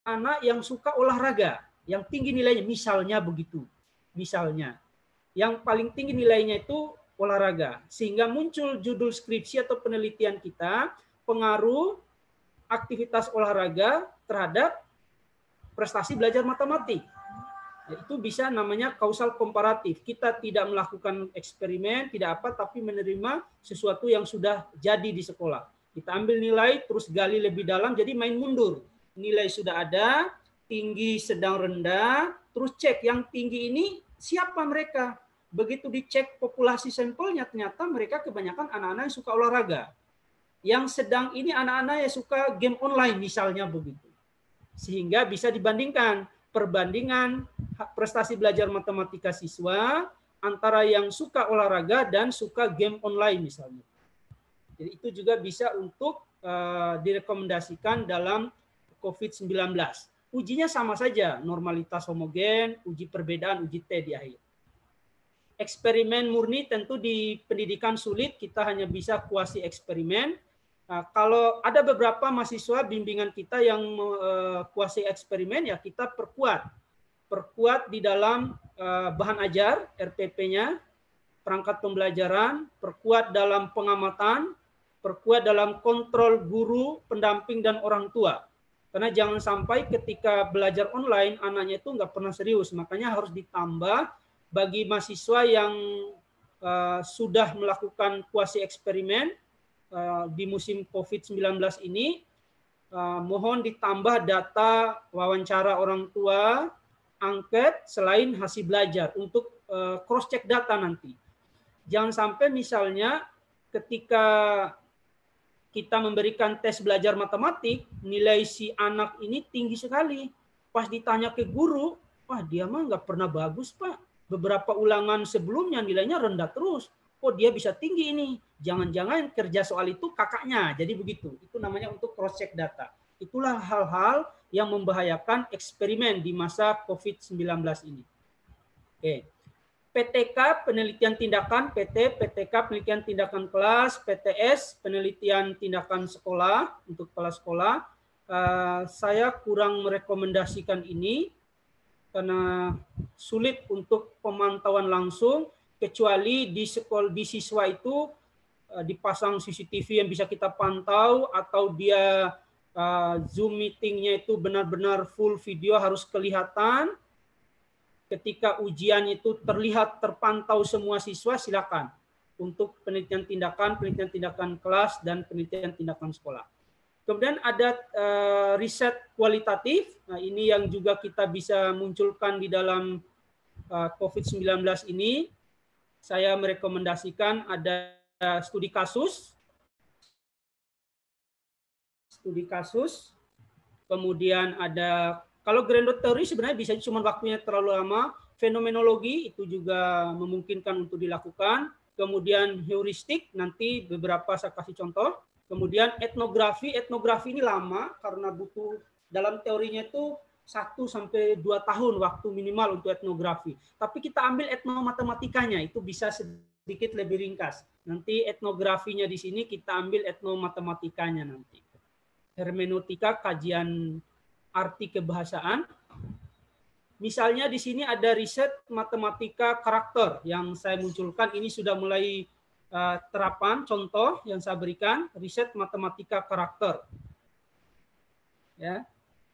anak yang suka olahraga, yang tinggi nilainya, misalnya begitu. Misalnya, yang paling tinggi nilainya itu olahraga. Sehingga muncul judul skripsi atau penelitian kita, pengaruh aktivitas olahraga terhadap prestasi belajar matematik. Itu bisa namanya kausal komparatif. Kita tidak melakukan eksperimen, tidak apa, tapi menerima sesuatu yang sudah jadi di sekolah. Kita ambil nilai, terus gali lebih dalam, jadi main mundur. Nilai sudah ada, tinggi, sedang, rendah, terus cek yang tinggi ini siapa mereka. Begitu dicek populasi sampelnya, ternyata mereka kebanyakan anak-anak yang suka olahraga. Yang sedang ini anak-anak yang suka game online misalnya begitu. Sehingga bisa dibandingkan perbandingan prestasi belajar matematika siswa antara yang suka olahraga dan suka game online misalnya. Jadi itu juga bisa untuk direkomendasikan dalam COVID-19. Ujinya sama saja, normalitas homogen, uji perbedaan, uji T di akhir. Eksperimen murni tentu di pendidikan sulit, kita hanya bisa kuasi eksperimen. Nah, kalau ada beberapa mahasiswa bimbingan kita yang kuasi eksperimen, ya kita perkuat di dalam bahan ajar, RPP-nya, perangkat pembelajaran, perkuat dalam pengamatan, perkuat dalam kontrol guru, pendamping, dan orang tua. Karena jangan sampai ketika belajar online, anaknya itu nggak pernah serius. Makanya harus ditambah bagi mahasiswa yang sudah melakukan kuasi eksperimen, di musim COVID-19 ini, mohon ditambah data wawancara orang tua, angket, selain hasil belajar untuk cross-check data nanti. Jangan sampai misalnya ketika kita memberikan tes belajar matematik, nilai si anak ini tinggi sekali. Pas ditanya ke guru, wah dia mah nggak pernah bagus Pak. Beberapa ulangan sebelumnya nilainya rendah terus. Oh dia bisa tinggi ini, jangan-jangan kerja soal itu kakaknya. Jadi begitu, itu namanya untuk cross check data. Itulah hal-hal yang membahayakan eksperimen di masa COVID-19 ini. Oke. PTK penelitian tindakan, PTK penelitian tindakan kelas, PTS penelitian tindakan sekolah untuk kepala sekolah. Saya kurang merekomendasikan ini karena sulit untuk pemantauan langsung, kecuali di sekolah di siswa itu dipasang CCTV yang bisa kita pantau, atau dia Zoom meetingnya itu benar-benar full video harus kelihatan. Ketika ujian itu terlihat terpantau semua siswa, silakan untuk penelitian tindakan kelas, dan penelitian tindakan sekolah. Kemudian ada riset kualitatif. Nah, ini yang juga kita bisa munculkan di dalam COVID-19 ini. Saya merekomendasikan ada studi kasus, kemudian ada, kalau grounded theory sebenarnya bisa, cuma waktunya terlalu lama. Fenomenologi itu juga memungkinkan untuk dilakukan. Kemudian heuristik, nanti beberapa saya kasih contoh. Kemudian etnografi ini lama karena butuh, dalam teorinya itu 1-2 tahun waktu minimal untuk etnografi. Tapi kita ambil etnomatematikanya, itu bisa sedikit lebih ringkas. Nanti etnografinya di sini kita ambil etnomatematikanya nanti. Hermeneutika, kajian arti kebahasaan. Misalnya di sini ada riset matematika karakter yang saya munculkan, ini sudah mulai terapan, contoh yang saya berikan, riset matematika karakter. Ya.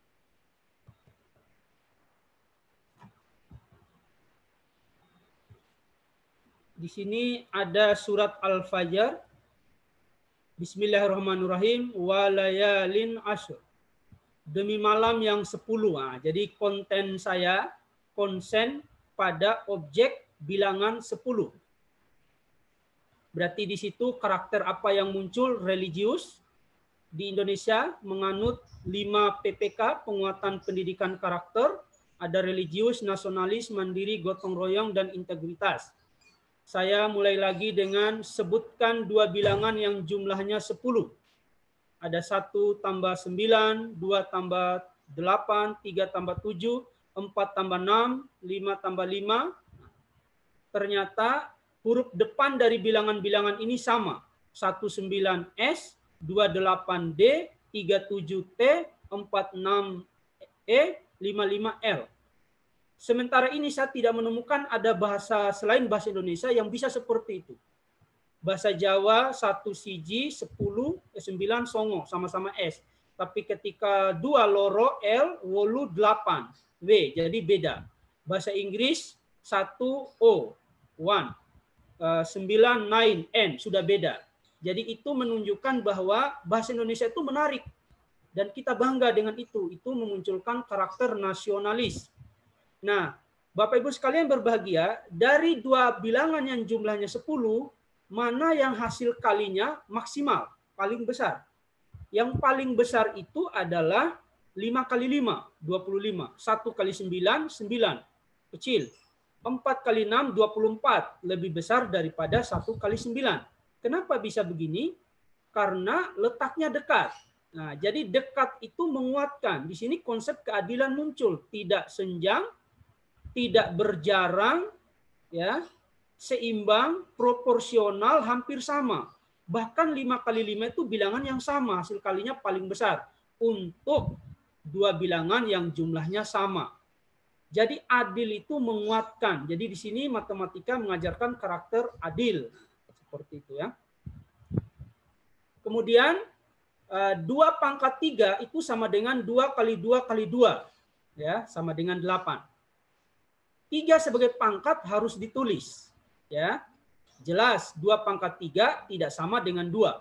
Di sini ada surat Al-Fajr. Bismillahirrahmanirrahim. Walayalin ashr. Demi malam yang 10. Nah, jadi konten saya konsen pada objek bilangan 10. Berarti di situ karakter apa yang muncul? Religius. Di Indonesia menganut 5 PPK, penguatan pendidikan karakter. Ada religius, nasionalis, mandiri, gotong royong, dan integritas. Saya mulai lagi dengan sebutkan 2 bilangan yang jumlahnya 10. Ada 1 tambah 9, 2 tambah 8, 3 tambah 7, 4 tambah 6, 5 tambah 5. Ternyata huruf depan dari bilangan-bilangan ini sama. 19S, 28D, 37T, 46 E 55L. Sementara ini saya tidak menemukan ada bahasa selain bahasa Indonesia yang bisa seperti itu. Bahasa Jawa 1 siji 10 9 songo sama-sama S. Tapi ketika 2 loro L 8 W jadi beda. Bahasa Inggris 1 O 1 9 N sudah beda. Jadi itu menunjukkan bahwa bahasa Indonesia itu menarik dan kita bangga dengan itu. Itu memunculkan karakter nasionalis. Nah, Bapak Ibu sekalian berbahagia, dari dua bilangan yang jumlahnya 10, mana yang hasil kalinya maksimal, paling besar. Yang paling besar itu adalah 5 kali 5, 25. 1 kali 9, 9. Kecil. 4 kali 6, 24. Lebih besar daripada 1 kali 9. Kenapa bisa begini? Karena letaknya dekat. Nah, jadi dekat itu menguatkan. Di sini konsep keadilan muncul. Tidak senjang, tidak berjarang, ya, seimbang, proporsional, hampir sama. Bahkan 5 kali 5 itu bilangan yang sama, hasil kalinya paling besar untuk dua bilangan yang jumlahnya sama. Jadi adil itu menguatkan. Jadi di sini matematika mengajarkan karakter adil. Seperti itu ya. Kemudian 2 pangkat 3 itu sama dengan 2 kali 2 kali 2. Ya, sama dengan 8. 3 sebagai pangkat harus ditulis. Ya. Jelas 2 pangkat 3 tidak sama dengan 2.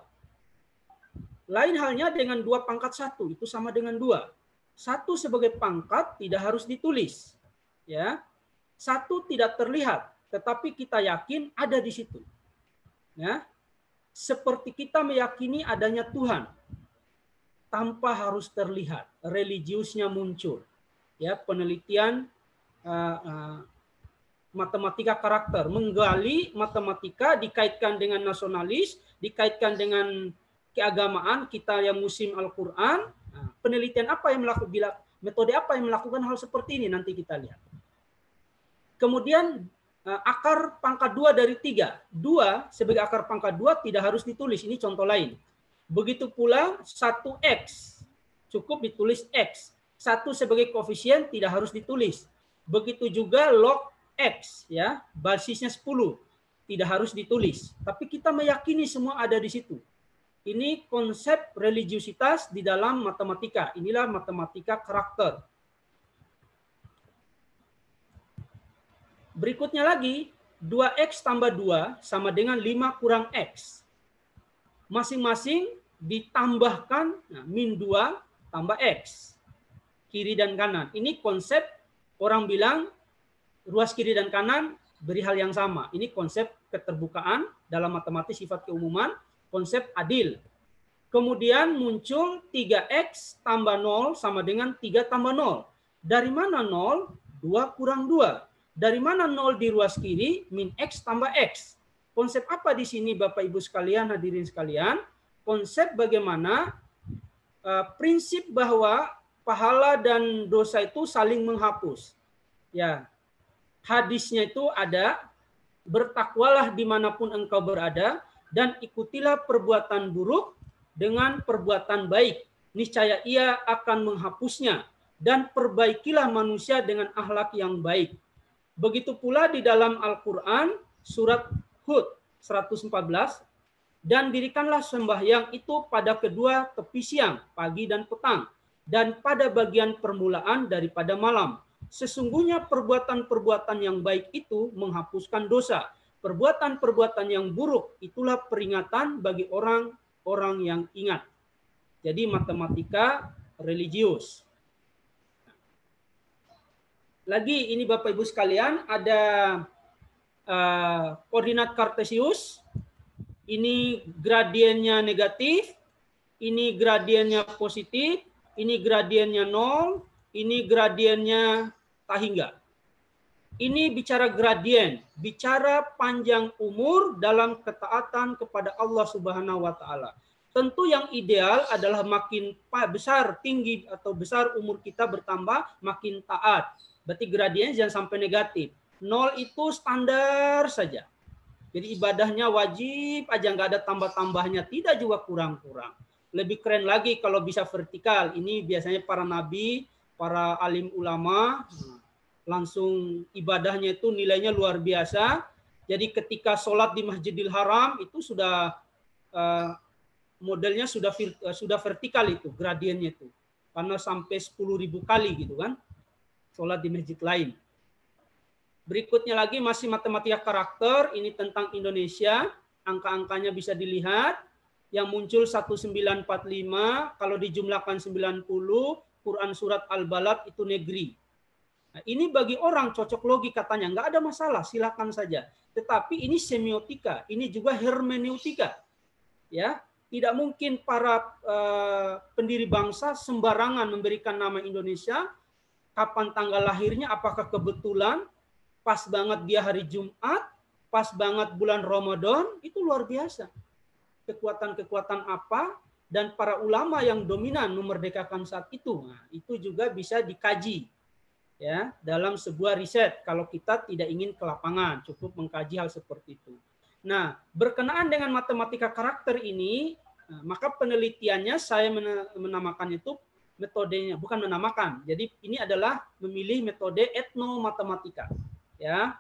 Lain halnya dengan 2 pangkat 1 itu sama dengan 2. 1 sebagai pangkat tidak harus ditulis. Ya. 1 tidak terlihat, tetapi kita yakin ada di situ. Ya. Seperti kita meyakini adanya Tuhan. Tanpa harus terlihat, religiusnya muncul. Ya, penelitian matematika karakter, menggali matematika dikaitkan dengan nasionalis, dikaitkan dengan keagamaan kita yang musim Al-Qur'an. Penelitian apa yang melakukan, metode apa yang melakukan hal seperti ini nanti kita lihat. Kemudian akar pangkat 2 dari 3. 2 sebagai akar pangkat 2 tidak harus ditulis. Ini contoh lain. Begitu pula 1x. Cukup ditulis x. 1 sebagai koefisien tidak harus ditulis. Begitu juga log x, ya, basisnya 10. Tidak harus ditulis. Tapi kita meyakini semua ada di situ. Ini konsep religiusitas di dalam matematika. Inilah matematika karakter. Berikutnya lagi, 2x tambah 2 sama dengan 5 kurang x. Masing-masing ditambahkan min 2 tambah x. Kiri dan kanan. Ini konsep orang bilang ruas kiri dan kanan beri hal yang sama. Ini konsep keterbukaan dalam matematik sifat keumuman, konsep adil. Kemudian muncul 3x tambah 0 sama dengan 3 tambah 0. Dari mana 0? 2 kurang 2. Dari mana 0 di ruas kiri? Min x tambah x. Konsep apa di sini Bapak Ibu sekalian, hadirin sekalian? Konsep bagaimana prinsip bahwa pahala dan dosa itu saling menghapus. Ya, hadisnya itu ada, bertakwalah dimanapun engkau berada dan ikutilah perbuatan buruk dengan perbuatan baik. Niscaya ia akan menghapusnya dan perbaikilah manusia dengan akhlak yang baik. Begitu pula di dalam Al-Quran surat Hud 114, dan dirikanlah sembahyang itu pada kedua tepi siang, pagi dan petang, dan pada bagian permulaan daripada malam. Sesungguhnya perbuatan-perbuatan yang baik itu menghapuskan dosa. Perbuatan-perbuatan yang buruk itulah peringatan bagi orang-orang yang ingat. Jadi matematika religius. Lagi ini Bapak Ibu sekalian ada koordinat kartesius. Ini gradiennya negatif, ini gradiennya positif, ini gradiennya 0, ini gradiennya tak hingga. Ini bicara gradien, bicara panjang umur dalam ketaatan kepada Allah Subhanahu wa taala. Tentu yang ideal adalah makin besar, tinggi atau besar umur kita bertambah, makin taat. Berarti gradien jangan sampai negatif. 0 itu standar saja. Jadi ibadahnya wajib aja, nggak ada tambah-tambahnya, tidak juga kurang-kurang. Lebih keren lagi kalau bisa vertikal. Ini biasanya para nabi para alim ulama, langsung ibadahnya itu nilainya luar biasa. Jadi ketika sholat di Masjidil Haram itu sudah modelnya sudah vertikal itu, gradiennya itu. Karena sampai 10.000 kali gitu kan, sholat di masjid lain. Berikutnya lagi masih matematika karakter, ini tentang Indonesia, angka-angkanya bisa dilihat. Yang muncul 1945, kalau dijumlahkan 90, Quran surat Al-Balad itu negeri. Nah, ini bagi orang cocok logi katanya, nggak ada masalah, silakan saja. Tetapi ini semiotika, ini juga hermeneutika. Ya, tidak mungkin para pendiri bangsa sembarangan memberikan nama Indonesia. Kapan tanggal lahirnya, apakah kebetulan, pas banget dia hari Jumat, pas banget bulan Ramadan, itu luar biasa. Kekuatan-kekuatan apa, dan para ulama yang dominan memerdekakan saat itu. Nah, itu juga bisa dikaji ya dalam sebuah riset kalau kita tidak ingin ke lapangan, cukup mengkaji hal seperti itu. Nah, berkenaan dengan matematika karakter ini, maka penelitiannya saya menamakan itu metodenya, bukan menamakan. Jadi ini adalah memilih metode etnomatematika. Ya.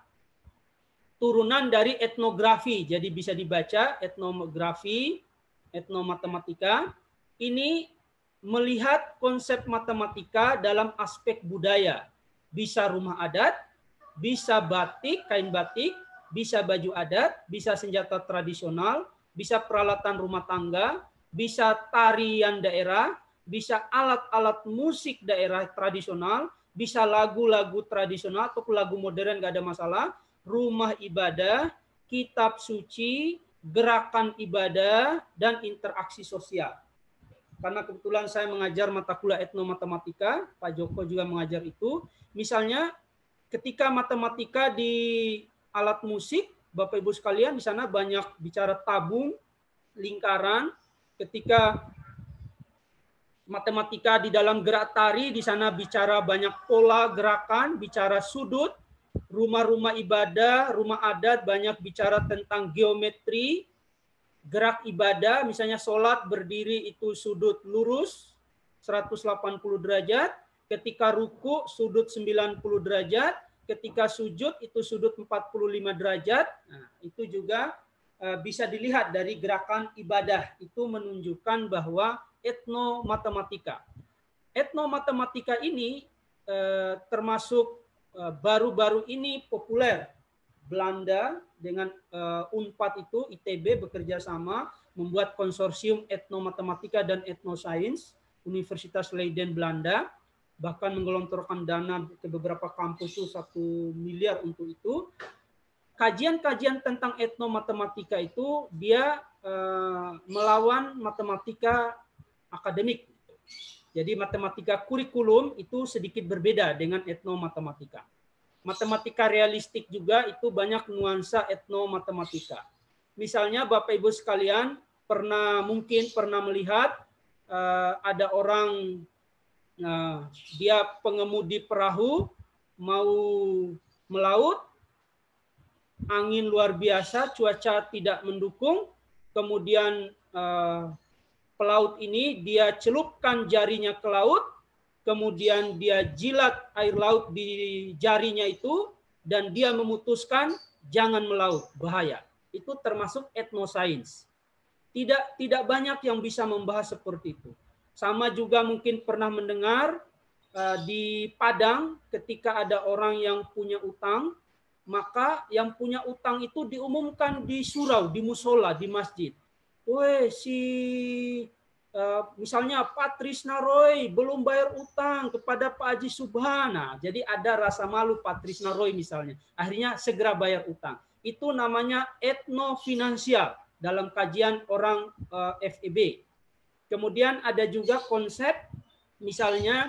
Turunan dari etnografi. Jadi bisa dibaca etnografi, etnomatematika. Ini melihat konsep matematika dalam aspek budaya. Bisa rumah adat, bisa batik, kain batik, bisa baju adat, bisa senjata tradisional, bisa peralatan rumah tangga, bisa tarian daerah, bisa alat-alat musik daerah tradisional, bisa lagu-lagu tradisional atau lagu modern, nggak ada masalah, rumah ibadah, kitab suci, gerakan ibadah, dan interaksi sosial. Karena kebetulan saya mengajar mata kuliah etnomatematika, Pak Joko juga mengajar itu. Misalnya ketika matematika di alat musik, Bapak Ibu sekalian, di sana banyak bicara tabung, lingkaran. Ketika matematika di dalam gerak tari, di sana bicara banyak pola gerakan, bicara sudut. Rumah-rumah ibadah, rumah adat banyak bicara tentang geometri, gerak ibadah, misalnya sholat berdiri itu sudut lurus 180 derajat, ketika ruku sudut 90 derajat, ketika sujud itu sudut 45 derajat. Nah, itu juga bisa dilihat dari gerakan ibadah. Itu menunjukkan bahwa etnomatematika. Etnomatematika ini termasuk baru-baru ini populer. Belanda dengan UNPAD itu, ITB bekerja sama membuat konsorsium etnomatematika dan etnosains, Universitas Leiden Belanda, bahkan menggelontorkan dana ke beberapa kampus itu 1 miliar untuk itu. Kajian-kajian tentang etnomatematika itu dia melawan matematika akademik. Jadi matematika kurikulum itu sedikit berbeda dengan etnomatematika. Matematika realistik juga itu banyak nuansa etnomatematika. Misalnya Bapak Ibu sekalian mungkin pernah melihat ada orang dia pengemudi perahu mau melaut, angin luar biasa, cuaca tidak mendukung, kemudian pelaut ini dia celupkan jarinya ke laut, kemudian dia jilat air laut di jarinya itu, dan dia memutuskan jangan melaut, bahaya. Itu termasuk etnosains. Tidak banyak yang bisa membahas seperti itu. Sama juga mungkin pernah mendengar di Padang ketika ada orang yang punya utang, maka yang punya utang itu diumumkan di surau, di musola, di masjid. Woi, misalnya Pak Trisna Roy belum bayar utang kepada Pak Haji Subhana. Jadi ada rasa malu Pak Trisna Roy misalnya. Akhirnya segera bayar utang. Itu namanya etnofinansial dalam kajian orang FEB. Kemudian ada juga konsep misalnya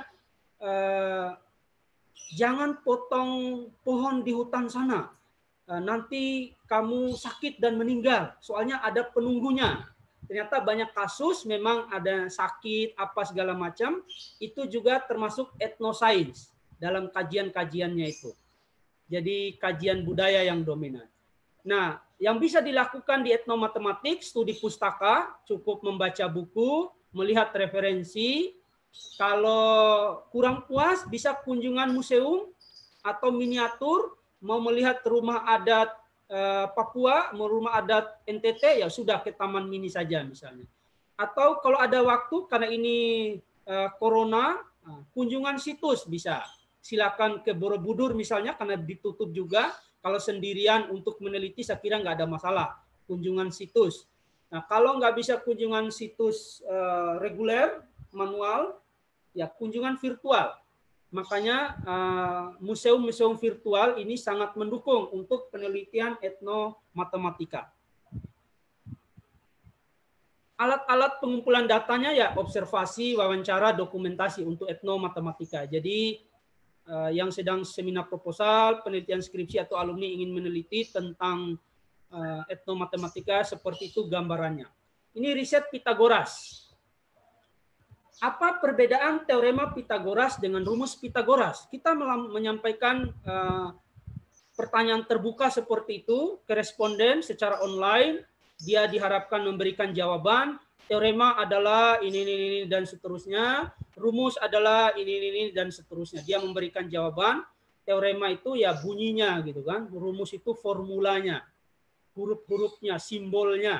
jangan potong pohon di hutan sana. Nanti kamu sakit dan meninggal. Soalnya ada penunggunya. Ternyata banyak kasus memang ada sakit apa segala macam. Itu juga termasuk etnosains dalam kajian-kajiannya itu. Jadi kajian budaya yang dominan. Nah, yang bisa dilakukan di etnomatematik, studi pustaka, cukup membaca buku, melihat referensi, Kalau kurang puas bisa kunjungan museum atau miniatur, mau melihat rumah adat Papua, mau rumah adat NTT, ya sudah ke Taman Mini saja misalnya. Atau kalau ada waktu karena ini corona, kunjungan situs bisa. Silakan ke Borobudur misalnya karena ditutup juga. Kalau sendirian untuk meneliti saya kira nggak ada masalah. Kunjungan situs. Nah kalau nggak bisa kunjungan situs reguler, manual, ya kunjungan virtual. Makanya museum-museum virtual ini sangat mendukung untuk penelitian etnomatematika. Alat-alat pengumpulan datanya ya observasi, wawancara, dokumentasi untuk etnomatematika. Jadi yang sedang seminar proposal, penelitian skripsi atau alumni ingin meneliti tentang etnomatematika seperti itu gambarannya. Ini riset Pitagoras. Apa perbedaan teorema Pitagoras dengan rumus Pitagoras? Kita menyampaikan pertanyaan terbuka seperti itu ke responden secara online. Dia diharapkan memberikan jawaban. Teorema adalah ini dan seterusnya. Rumus adalah ini dan seterusnya. Dia memberikan jawaban. Teorema itu ya bunyinya gitu kan. Rumus itu formulanya, huruf-hurufnya, simbolnya.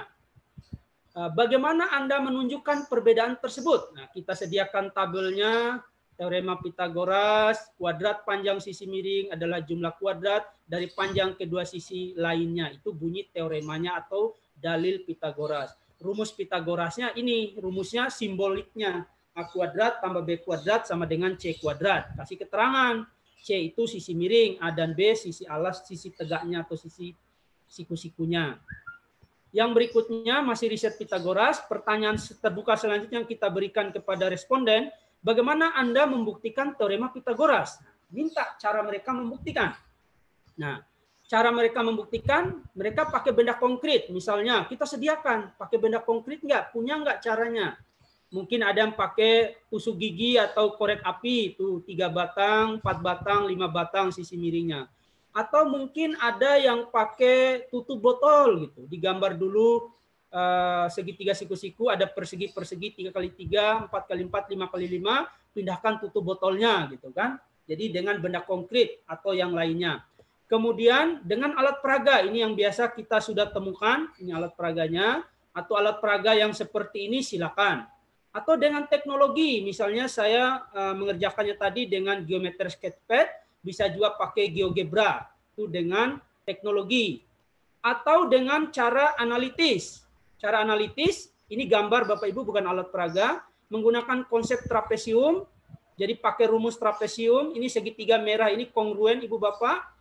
Bagaimana Anda menunjukkan perbedaan tersebut? Nah, kita sediakan tabelnya. Teorema Pitagoras, kuadrat panjang sisi miring adalah jumlah kuadrat dari panjang kedua sisi lainnya. Itu bunyi teoremanya atau dalil Pitagoras. Rumus Pitagorasnya ini, rumusnya simboliknya. A kuadrat tambah B kuadrat sama dengan C kuadrat. Kasih keterangan. C itu sisi miring, A dan B sisi alas, sisi tegaknya atau sisi siku-sikunya. Yang berikutnya masih riset Pitagoras. Pertanyaan terbuka selanjutnya yang kita berikan kepada responden, bagaimana Anda membuktikan teorema Pitagoras? Minta cara mereka membuktikan. Nah, cara mereka membuktikan, mereka pakai benda konkret. Misalnya, kita sediakan pakai benda konkret nggak? Punya nggak caranya? Mungkin ada yang pakai tusuk gigi atau korek api, itu 3 batang, 4 batang, 5 batang sisi miringnya. Atau mungkin ada yang pakai tutup botol gitu. Digambar dulu segitiga siku-siku, ada persegi-persegi 3x3, 4x4, 5x5, pindahkan tutup botolnya gitu kan. Jadi dengan benda konkret atau yang lainnya. Kemudian dengan alat peraga, ini yang biasa kita sudah temukan, ini alat peraganya, atau alat peraga yang seperti ini silakan. Atau dengan teknologi, misalnya saya mengerjakannya tadi dengan geometri sketchpad, bisa juga pakai GeoGebra, itu dengan teknologi. Atau dengan cara analitis. Cara analitis, ini gambar Bapak Ibu bukan alat peraga, menggunakan konsep trapesium, jadi pakai rumus trapesium, ini segitiga merah, ini kongruen Ibu Bapak,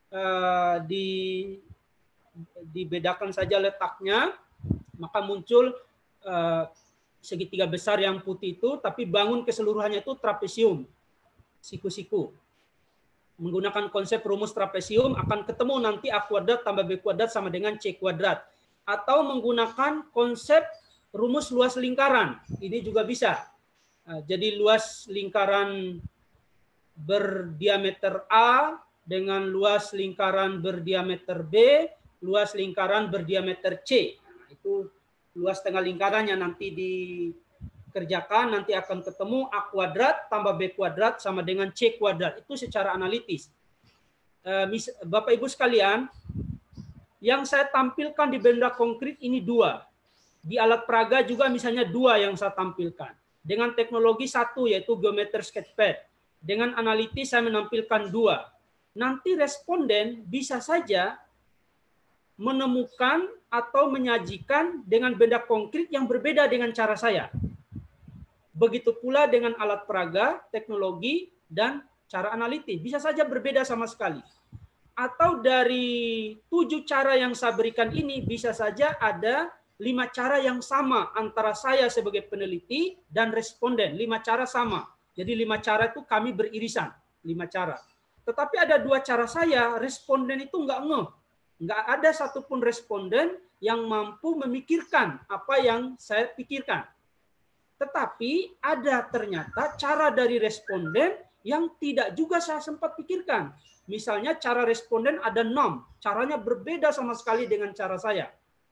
dibedakan saja letaknya, maka muncul segitiga besar yang putih itu, tapi bangun keseluruhannya itu trapesium, siku-siku. Menggunakan konsep rumus trapesium akan ketemu nanti A kuadrat tambah B kuadrat sama dengan C kuadrat. Atau menggunakan konsep rumus luas lingkaran, ini juga bisa. Jadi luas lingkaran berdiameter A dengan luas lingkaran berdiameter B, luas lingkaran berdiameter C. Itu luas tengah lingkarannya nanti dikerjakan, nanti akan ketemu A kuadrat tambah B kuadrat sama dengan C kuadrat. Itu secara analitis. Bapak Ibu sekalian, yang saya tampilkan di benda konkret ini 2. Di alat peraga juga misalnya 2 yang saya tampilkan. Dengan teknologi 1 yaitu geometri sketchpad. Dengan analitis saya menampilkan 2. Nanti responden bisa saja menemukan atau menyajikan dengan benda konkret yang berbeda dengan cara saya. Begitu pula dengan alat peraga, teknologi, dan cara analitis. Bisa saja berbeda sama sekali. Atau dari 7 cara yang saya berikan ini, bisa saja ada 5 cara yang sama antara saya sebagai peneliti dan responden. 5 cara sama. Jadi 5 cara itu kami beririsan. 5 cara. Tetapi ada 2 cara saya, responden itu nggak ngeh. Nggak ada satupun responden yang mampu memikirkan apa yang saya pikirkan. Tetapi ada ternyata cara dari responden yang tidak juga saya sempat pikirkan. Misalnya cara responden ada 6, caranya berbeda sama sekali dengan cara saya.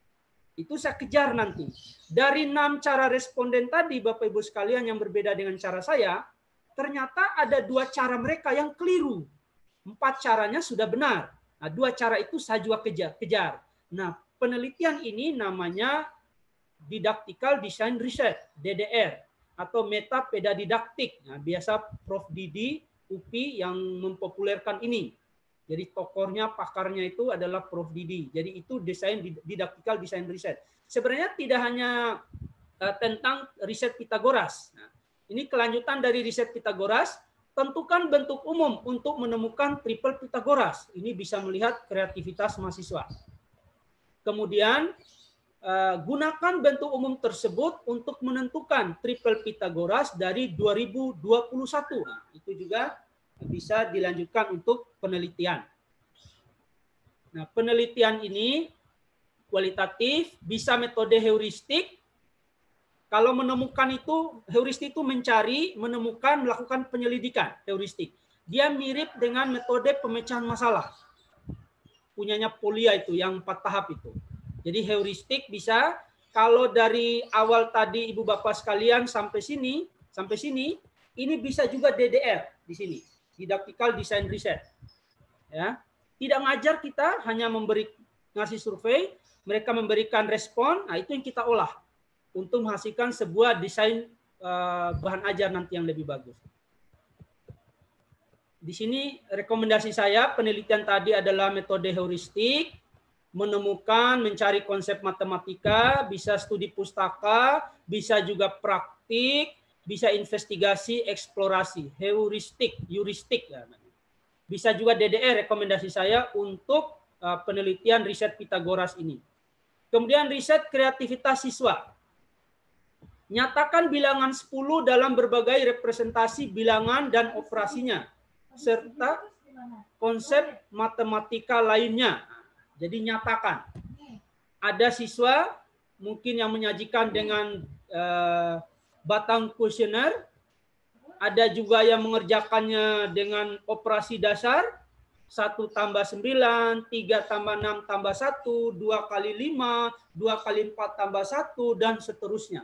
Itu saya kejar nanti. Dari 6 cara responden tadi, Bapak Ibu sekalian, yang berbeda dengan cara saya, ternyata ada 2 cara mereka yang keliru. 4 caranya sudah benar. Nah, 2 cara itu saya juga kejar. Nah, penelitian ini namanya Didactical Design Research, DDR, atau metapedadidaktik. Nah, biasa Prof. Didi, UPI yang mempopulerkan ini. Jadi tokohnya, pakarnya itu adalah Prof. Didi. Jadi itu didactical design research. Sebenarnya tidak hanya tentang riset Pitagoras. Nah, ini kelanjutan dari riset Pitagoras. Tentukan bentuk umum untuk menemukan triple Pitagoras. Ini bisa melihat kreativitas mahasiswa. Kemudian gunakan bentuk umum tersebut untuk menentukan triple Pitagoras dari 2021. Nah, itu juga bisa dilanjutkan untuk penelitian. Nah, penelitian ini kualitatif, bisa metode heuristik. Kalau menemukan itu, heuristik itu mencari, menemukan, melakukan penyelidikan, heuristik. Dia mirip dengan metode pemecahan masalah. Punyanya Polya itu, yang 4 tahap itu. Jadi heuristik bisa, kalau dari awal tadi Ibu Bapak sekalian sampai sini, ini bisa juga DDR di sini. Didactical Design Research. Ya, tidak ngajar kita, hanya ngasih survei, mereka memberikan respon, nah itu yang kita olah untuk menghasilkan sebuah desain bahan ajar nanti yang lebih bagus. Di sini rekomendasi saya, penelitian tadi adalah metode heuristik, menemukan, mencari konsep matematika, bisa studi pustaka, bisa juga praktik, bisa investigasi, eksplorasi, heuristik, ya. Bisa juga DDR, rekomendasi saya untuk penelitian riset Pitagoras ini. Kemudian riset kreativitas siswa. Nyatakan bilangan 10 dalam berbagai representasi bilangan dan operasinya, serta konsep matematika lainnya. Jadi nyatakan. Ada siswa mungkin yang menyajikan dengan batang kuesioner, ada juga yang mengerjakannya dengan operasi dasar, 1 tambah 9, 3 tambah 6 tambah 1, 2 kali 5, 2 kali 4 tambah 1, dan seterusnya.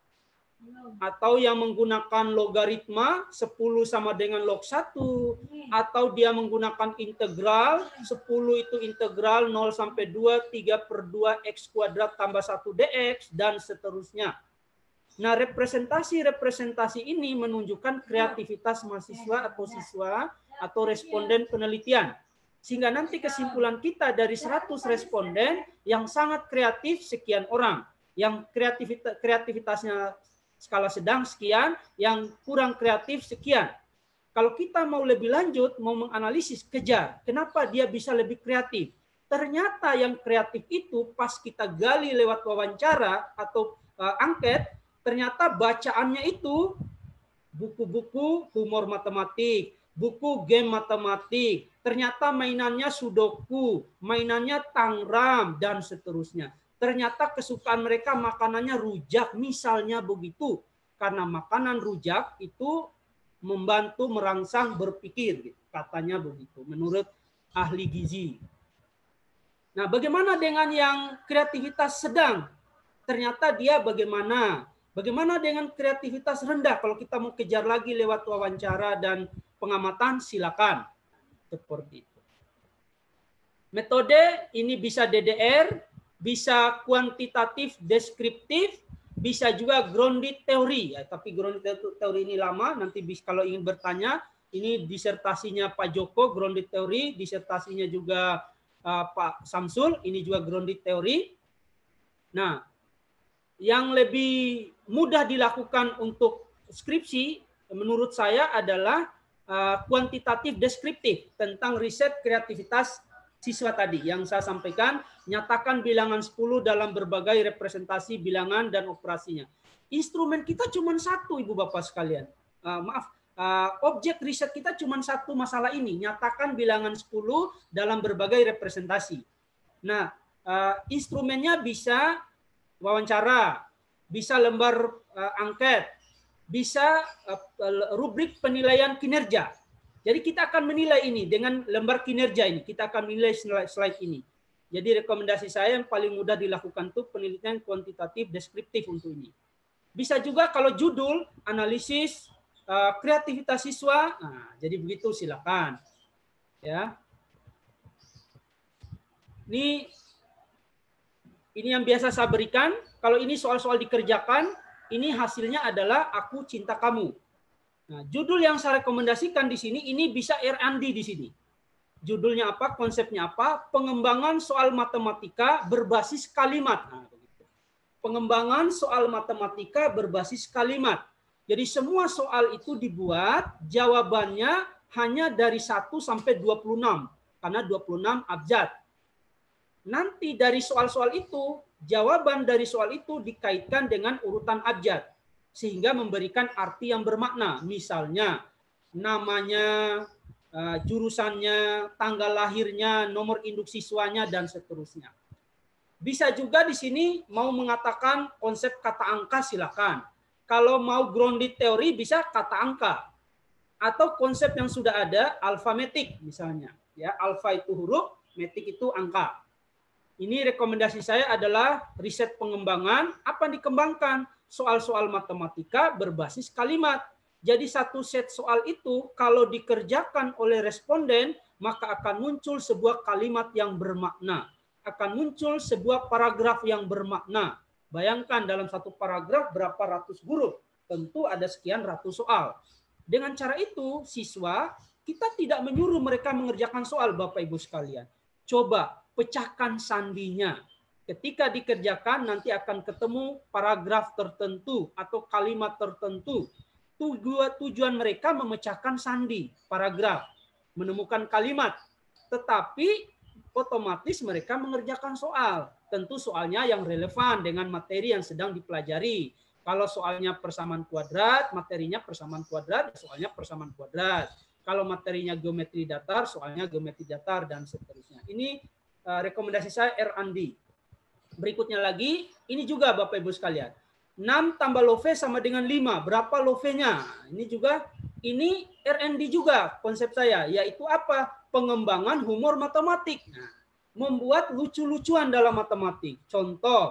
Atau yang menggunakan logaritma, 10 sama dengan log 1, atau dia menggunakan integral, 10 itu integral 0 sampai 2, 3 per 2 X kuadrat tambah 1 DX, dan seterusnya. Nah, representasi ini menunjukkan kreativitas mahasiswa atau siswa atau responden penelitian. Sehingga nanti kesimpulan kita dari 100 responden yang sangat kreatif sekian orang, yang kreativitasnya skala sedang sekian, yang kurang kreatif sekian. Kalau kita mau lebih lanjut, mau menganalisis, kejar. Kenapa dia bisa lebih kreatif? Ternyata yang kreatif itu pas kita gali lewat wawancara atau angket, ternyata bacaannya itu buku-buku humor matematik, buku game matematik, ternyata mainannya sudoku, mainannya tangram, dan seterusnya. Ternyata kesukaan mereka makanannya rujak, misalnya begitu. Karena makanan rujak itu membantu merangsang berpikir, katanya begitu, menurut ahli gizi. Nah, bagaimana dengan yang kreativitas sedang? Ternyata dia bagaimana? Bagaimana dengan kreativitas rendah? Kalau kita mau kejar lagi lewat wawancara dan pengamatan, silakan. Seperti itu. Metode ini bisa DDR, bisa kuantitatif deskriptif, bisa juga grounded teori. Ya, tapi grounded teori ini lama, nanti kalau ingin bertanya, ini disertasinya Pak Joko, grounded teori, disertasinya juga Pak Samsul, ini juga grounded teori. Nah, yang lebih mudah dilakukan untuk skripsi menurut saya adalah kuantitatif deskriptif tentang riset kreativitas siswa tadi yang saya sampaikan, nyatakan bilangan 10 dalam berbagai representasi bilangan dan operasinya. Instrumen kita cuma satu, Ibu Bapak sekalian. Objek riset kita cuma satu masalah ini, nyatakan bilangan 10 dalam berbagai representasi. Nah, instrumennya bisa wawancara, bisa lembar angket, bisa rubrik penilaian kinerja. Jadi kita akan menilai ini dengan lembar kinerja ini. Kita akan menilai slide ini. Jadi rekomendasi saya yang paling mudah dilakukan tuh penelitian kuantitatif deskriptif untuk ini. Bisa juga kalau judul analisis kreativitas siswa, nah, jadi begitu silakan. Ya, ini yang biasa saya berikan. Kalau ini soal-soal dikerjakan, ini hasilnya adalah Aku Cinta Kamu. Nah, judul yang saya rekomendasikan di sini ini bisa R&D di sini. Judulnya apa? Konsepnya apa? Pengembangan soal matematika berbasis kalimat. Nah, pengembangan soal matematika berbasis kalimat. Jadi semua soal itu dibuat jawabannya hanya dari 1 sampai 26 karena 26 abjad. Nanti dari soal-soal itu, jawaban dari soal itu dikaitkan dengan urutan abjad sehingga memberikan arti yang bermakna. Misalnya namanya, jurusannya, tanggal lahirnya, nomor induk siswanya dan seterusnya. Bisa juga di sini mau mengatakan konsep kata angka silakan. Kalau mau grounded teori bisa kata angka. Atau konsep yang sudah ada alfametik misalnya. Ya, alfa itu huruf, metik itu angka. Ini rekomendasi saya adalah riset pengembangan. Apa yang dikembangkan? Soal-soal matematika berbasis kalimat. Jadi satu set soal itu kalau dikerjakan oleh responden maka akan muncul sebuah kalimat yang bermakna. Akan muncul sebuah paragraf yang bermakna. Bayangkan dalam satu paragraf berapa ratus huruf. Tentu ada sekian ratus soal. Dengan cara itu, siswa, kita tidak menyuruh mereka mengerjakan soal, Bapak Ibu sekalian. Coba pecahkan sandinya. Ketika dikerjakan, nanti akan ketemu paragraf tertentu atau kalimat tertentu. Tujuan mereka memecahkan sandi, paragraf, menemukan kalimat. Tetapi otomatis mereka mengerjakan soal. Tentu soalnya yang relevan dengan materi yang sedang dipelajari. Kalau soalnya persamaan kuadrat, materinya persamaan kuadrat, soalnya persamaan kuadrat. Kalau materinya geometri datar, soalnya geometri datar, dan seterusnya. Ini rekomendasi saya R&D. Berikutnya lagi, ini juga Bapak Ibu sekalian. 6 tambah love sama dengan 5. Berapa love-nya? Ini juga, ini R&D juga konsep saya. Yaitu apa? Pengembangan humor matematik. Nah, membuat lucu-lucuan dalam matematik. Contoh,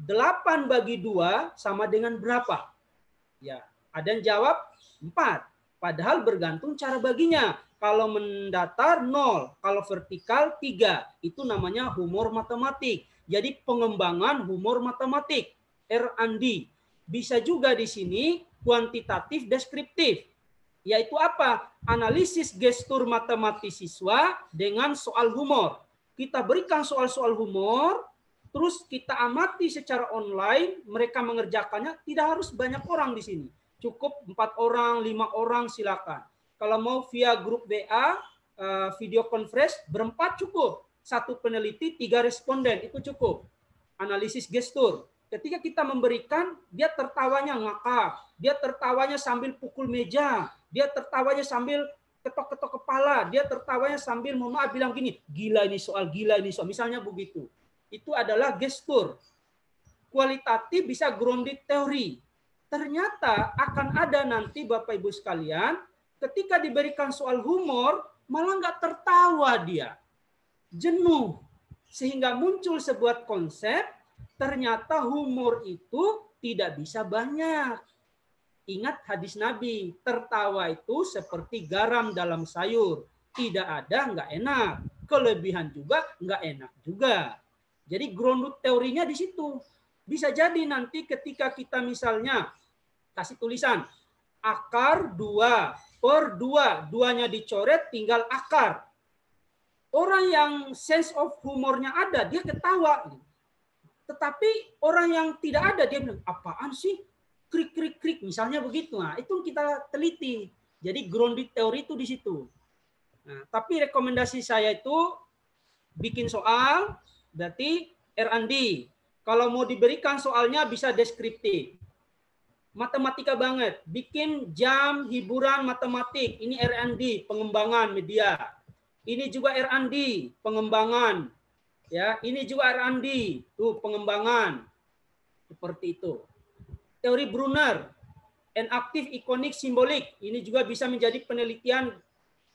8 bagi 2 sama dengan berapa? Ya, ada yang jawab 4. Padahal bergantung cara baginya. Kalau mendatar 0, kalau vertikal 3. Itu namanya humor matematik. Jadi pengembangan humor matematik, R&D. Bisa juga di sini kuantitatif deskriptif. Yaitu apa? Analisis gestur matematis siswa dengan soal humor. Kita berikan soal-soal humor, terus kita amati secara online, mereka mengerjakannya, tidak harus banyak orang di sini. Cukup 4 orang, 5 orang silakan. Kalau mau via grup WA, video conference, berempat cukup. 1 peneliti, 3 responden, itu cukup. Analisis gestur. Ketika kita memberikan, dia tertawanya ngakak, dia tertawanya sambil pukul meja, dia tertawanya sambil ketok-ketok kepala, dia tertawanya sambil mohon maaf bilang gini, gila ini soal, misalnya begitu. Itu adalah gestur. Kualitatif bisa grounded teori. Ternyata akan ada nanti Bapak Ibu sekalian, ketika diberikan soal humor, malah nggak tertawa dia. Jenuh. Sehingga muncul sebuah konsep, ternyata humor itu tidak bisa banyak. Ingat hadis Nabi, tertawa itu seperti garam dalam sayur. Tidak ada, nggak enak. Kelebihan juga, nggak enak juga. Jadi grounded teorinya di situ. Bisa jadi nanti ketika kita misalnya kasih tulisan akar 2/2, 2-nya dicoret tinggal akar. Orang yang sense of humornya ada, dia ketawa. Tetapi orang yang tidak ada, dia bilang, apaan sih? Krik, misalnya begitu. Nah, itu kita teliti. Jadi grounded teori itu di situ. Nah, tapi rekomendasi saya itu bikin soal, berarti R&D. Kalau mau diberikan soalnya bisa deskriptif. Matematika banget. Bikin jam hiburan matematik. Ini R&D, pengembangan media. Ini juga R&D, pengembangan. Ya, ini juga R&D, tuh pengembangan. Seperti itu. Teori Brunner, enaktif, ikonik, simbolik. Ini juga bisa menjadi penelitian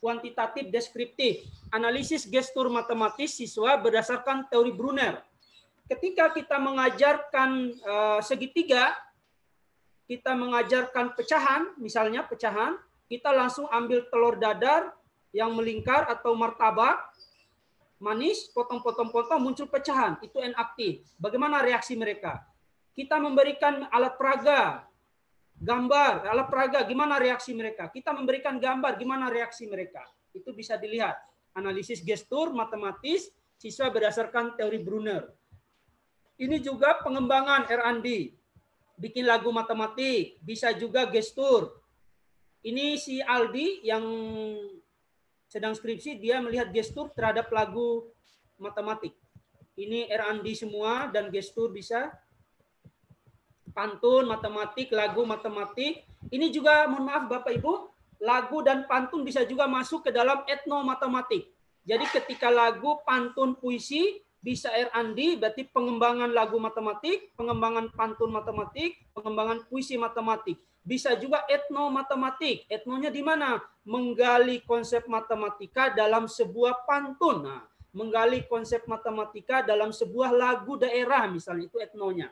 kuantitatif deskriptif, analisis gestur matematis siswa berdasarkan teori Brunner. Ketika kita mengajarkan segitiga, kita mengajarkan pecahan, misalnya pecahan, kita langsung ambil telur dadar yang melingkar atau martabak, manis, potong-potong-potong, muncul pecahan. Itu N aktif. Bagaimana reaksi mereka? Kita memberikan alat peraga, gambar, alat peraga, gimana reaksi mereka? Kita memberikan gambar, gimana reaksi mereka? Itu bisa dilihat. Analisis gestur, matematis, siswa berdasarkan teori Brunner. Ini juga pengembangan R&D. Bikin lagu matematik, bisa juga gestur. Ini si Aldi yang sedang skripsi, dia melihat gestur terhadap lagu matematik. Ini R&D semua dan gestur bisa. Pantun, matematik, lagu matematik. Ini juga, mohon maaf Bapak Ibu, lagu dan pantun bisa juga masuk ke dalam etnomatematik. Jadi ketika lagu, pantun, puisi bisa R&D, berarti pengembangan lagu matematik, pengembangan pantun matematik, pengembangan puisi matematik. Bisa juga etnomatematik. Etnonya di mana? Menggali konsep matematika dalam sebuah pantun. Nah, menggali konsep matematika dalam sebuah lagu daerah, misalnya itu etnonya.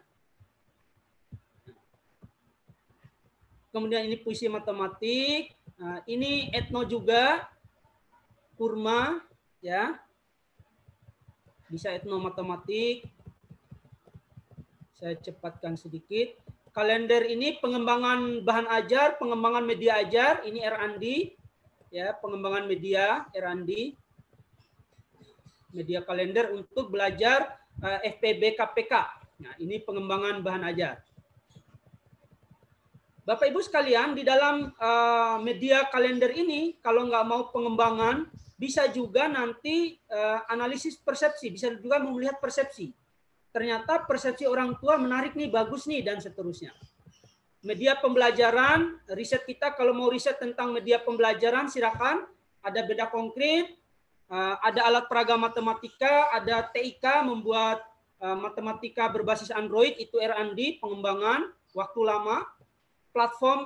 Kemudian ini puisi matematik. Nah, ini etno juga, kurma, ya. Bisa etno matematik. Saya cepatkan sedikit. Kalender ini pengembangan bahan ajar, pengembangan media ajar. Ini R&D, ya, pengembangan media R&D. Media kalender untuk belajar FPB KPK. Nah, ini pengembangan bahan ajar. Bapak Ibu sekalian, di dalam media kalender ini, kalau nggak mau pengembangan, bisa juga nanti analisis persepsi, bisa juga melihat persepsi. Ternyata persepsi orang tua menarik nih, bagus nih, dan seterusnya. Media pembelajaran, riset kita kalau mau riset tentang media pembelajaran, silakan. Ada beda konkret, ada alat peraga matematika, ada TIK membuat matematika berbasis Android, itu R&D, pengembangan, waktu lama. Platform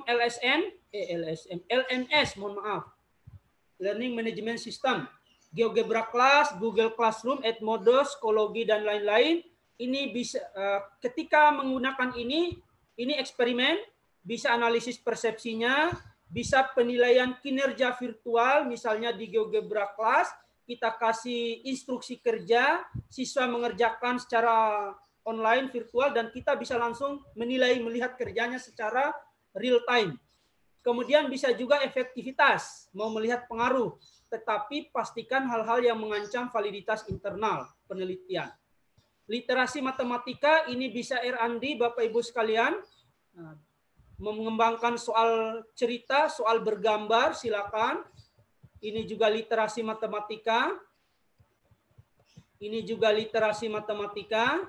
LMS, mohon maaf, Learning Management System, GeoGebra Class, Google Classroom, Edmodo, Skologi, dan lain-lain. Ini bisa ketika menggunakan ini eksperimen, bisa analisis persepsinya, bisa penilaian kinerja virtual, misalnya di GeoGebra Class, kita kasih instruksi kerja, siswa mengerjakan secara online virtual, dan kita bisa langsung menilai, melihat kerjanya secara real time. Kemudian bisa juga efektivitas, mau melihat pengaruh, tetapi pastikan hal-hal yang mengancam validitas internal penelitian. Literasi matematika ini bisa R&D, Bapak Ibu sekalian, mengembangkan soal cerita, soal bergambar, silakan. Ini juga literasi matematika. Ini juga literasi matematika.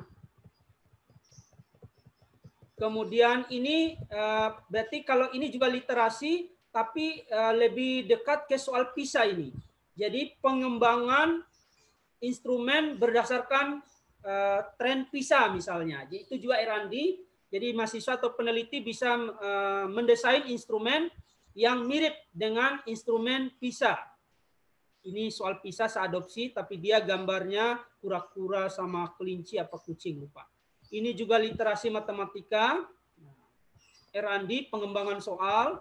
Kemudian ini berarti kalau ini juga literasi, tapi lebih dekat ke soal PISA ini. Jadi pengembangan instrumen berdasarkan tren PISA misalnya. Jadi itu juga R&D. Jadi mahasiswa atau peneliti bisa mendesain instrumen yang mirip dengan instrumen PISA. Ini soal PISA saya adopsi, tapi dia gambarnya kura-kura sama kelinci apa kucing, lupa. Ini juga literasi matematika, R&D, pengembangan soal.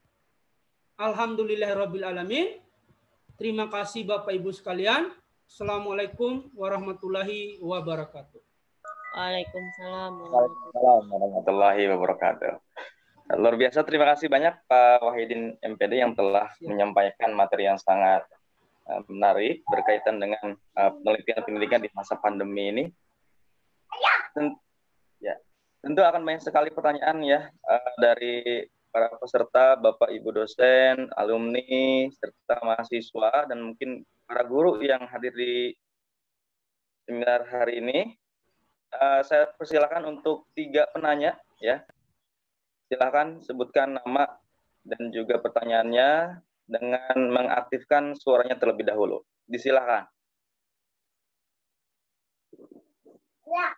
Alhamdulillahirrabbilalamin. Terima kasih Bapak Ibu sekalian. Assalamualaikum warahmatullahi wabarakatuh. Waalaikumsalam warahmatullahi wabarakatuh. Luar biasa, terima kasih banyak Pak Wahidin MPD yang telah menyampaikan materi yang sangat menarik berkaitan dengan penelitian-penelitian di masa pandemi ini. Tentu akan banyak sekali pertanyaan ya dari para peserta, Bapak Ibu dosen, alumni, serta mahasiswa, dan mungkin para guru yang hadir di seminar hari ini. Saya persilakan untuk 3 penanya ya. Silakan sebutkan nama dan juga pertanyaannya dengan mengaktifkan suaranya terlebih dahulu. Disilakan. Ya.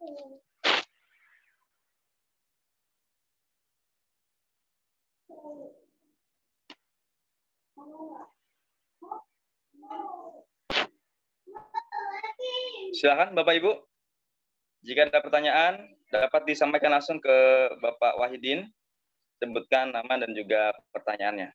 Silakan Bapak Ibu. Jika ada pertanyaan, dapat disampaikan langsung ke Bapak Wahidin. Sebutkan nama dan juga pertanyaannya.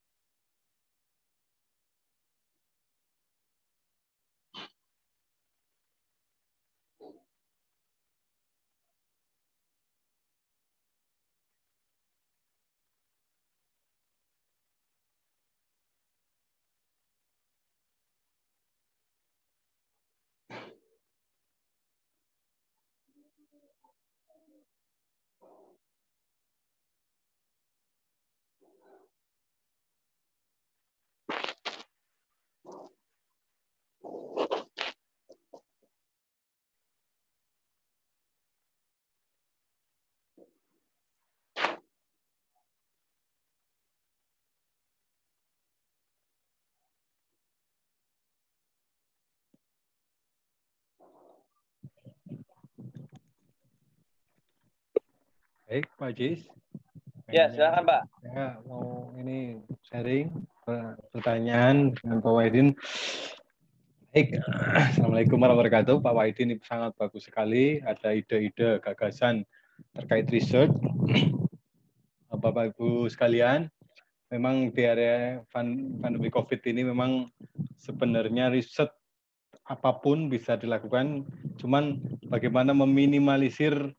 Baik, Pak Jis. Ya, silakan Pak. Saya mau ini sharing pertanyaan dengan Pak Wahidin. Baik, Assalamualaikum warahmatullahi wabarakatuh. Pak Wahidin ini sangat bagus sekali. Ada ide-ide, gagasan terkait research. Bapak Ibu sekalian, memang di area pandemi COVID ini memang sebenarnya riset apapun bisa dilakukan, cuman bagaimana meminimalisir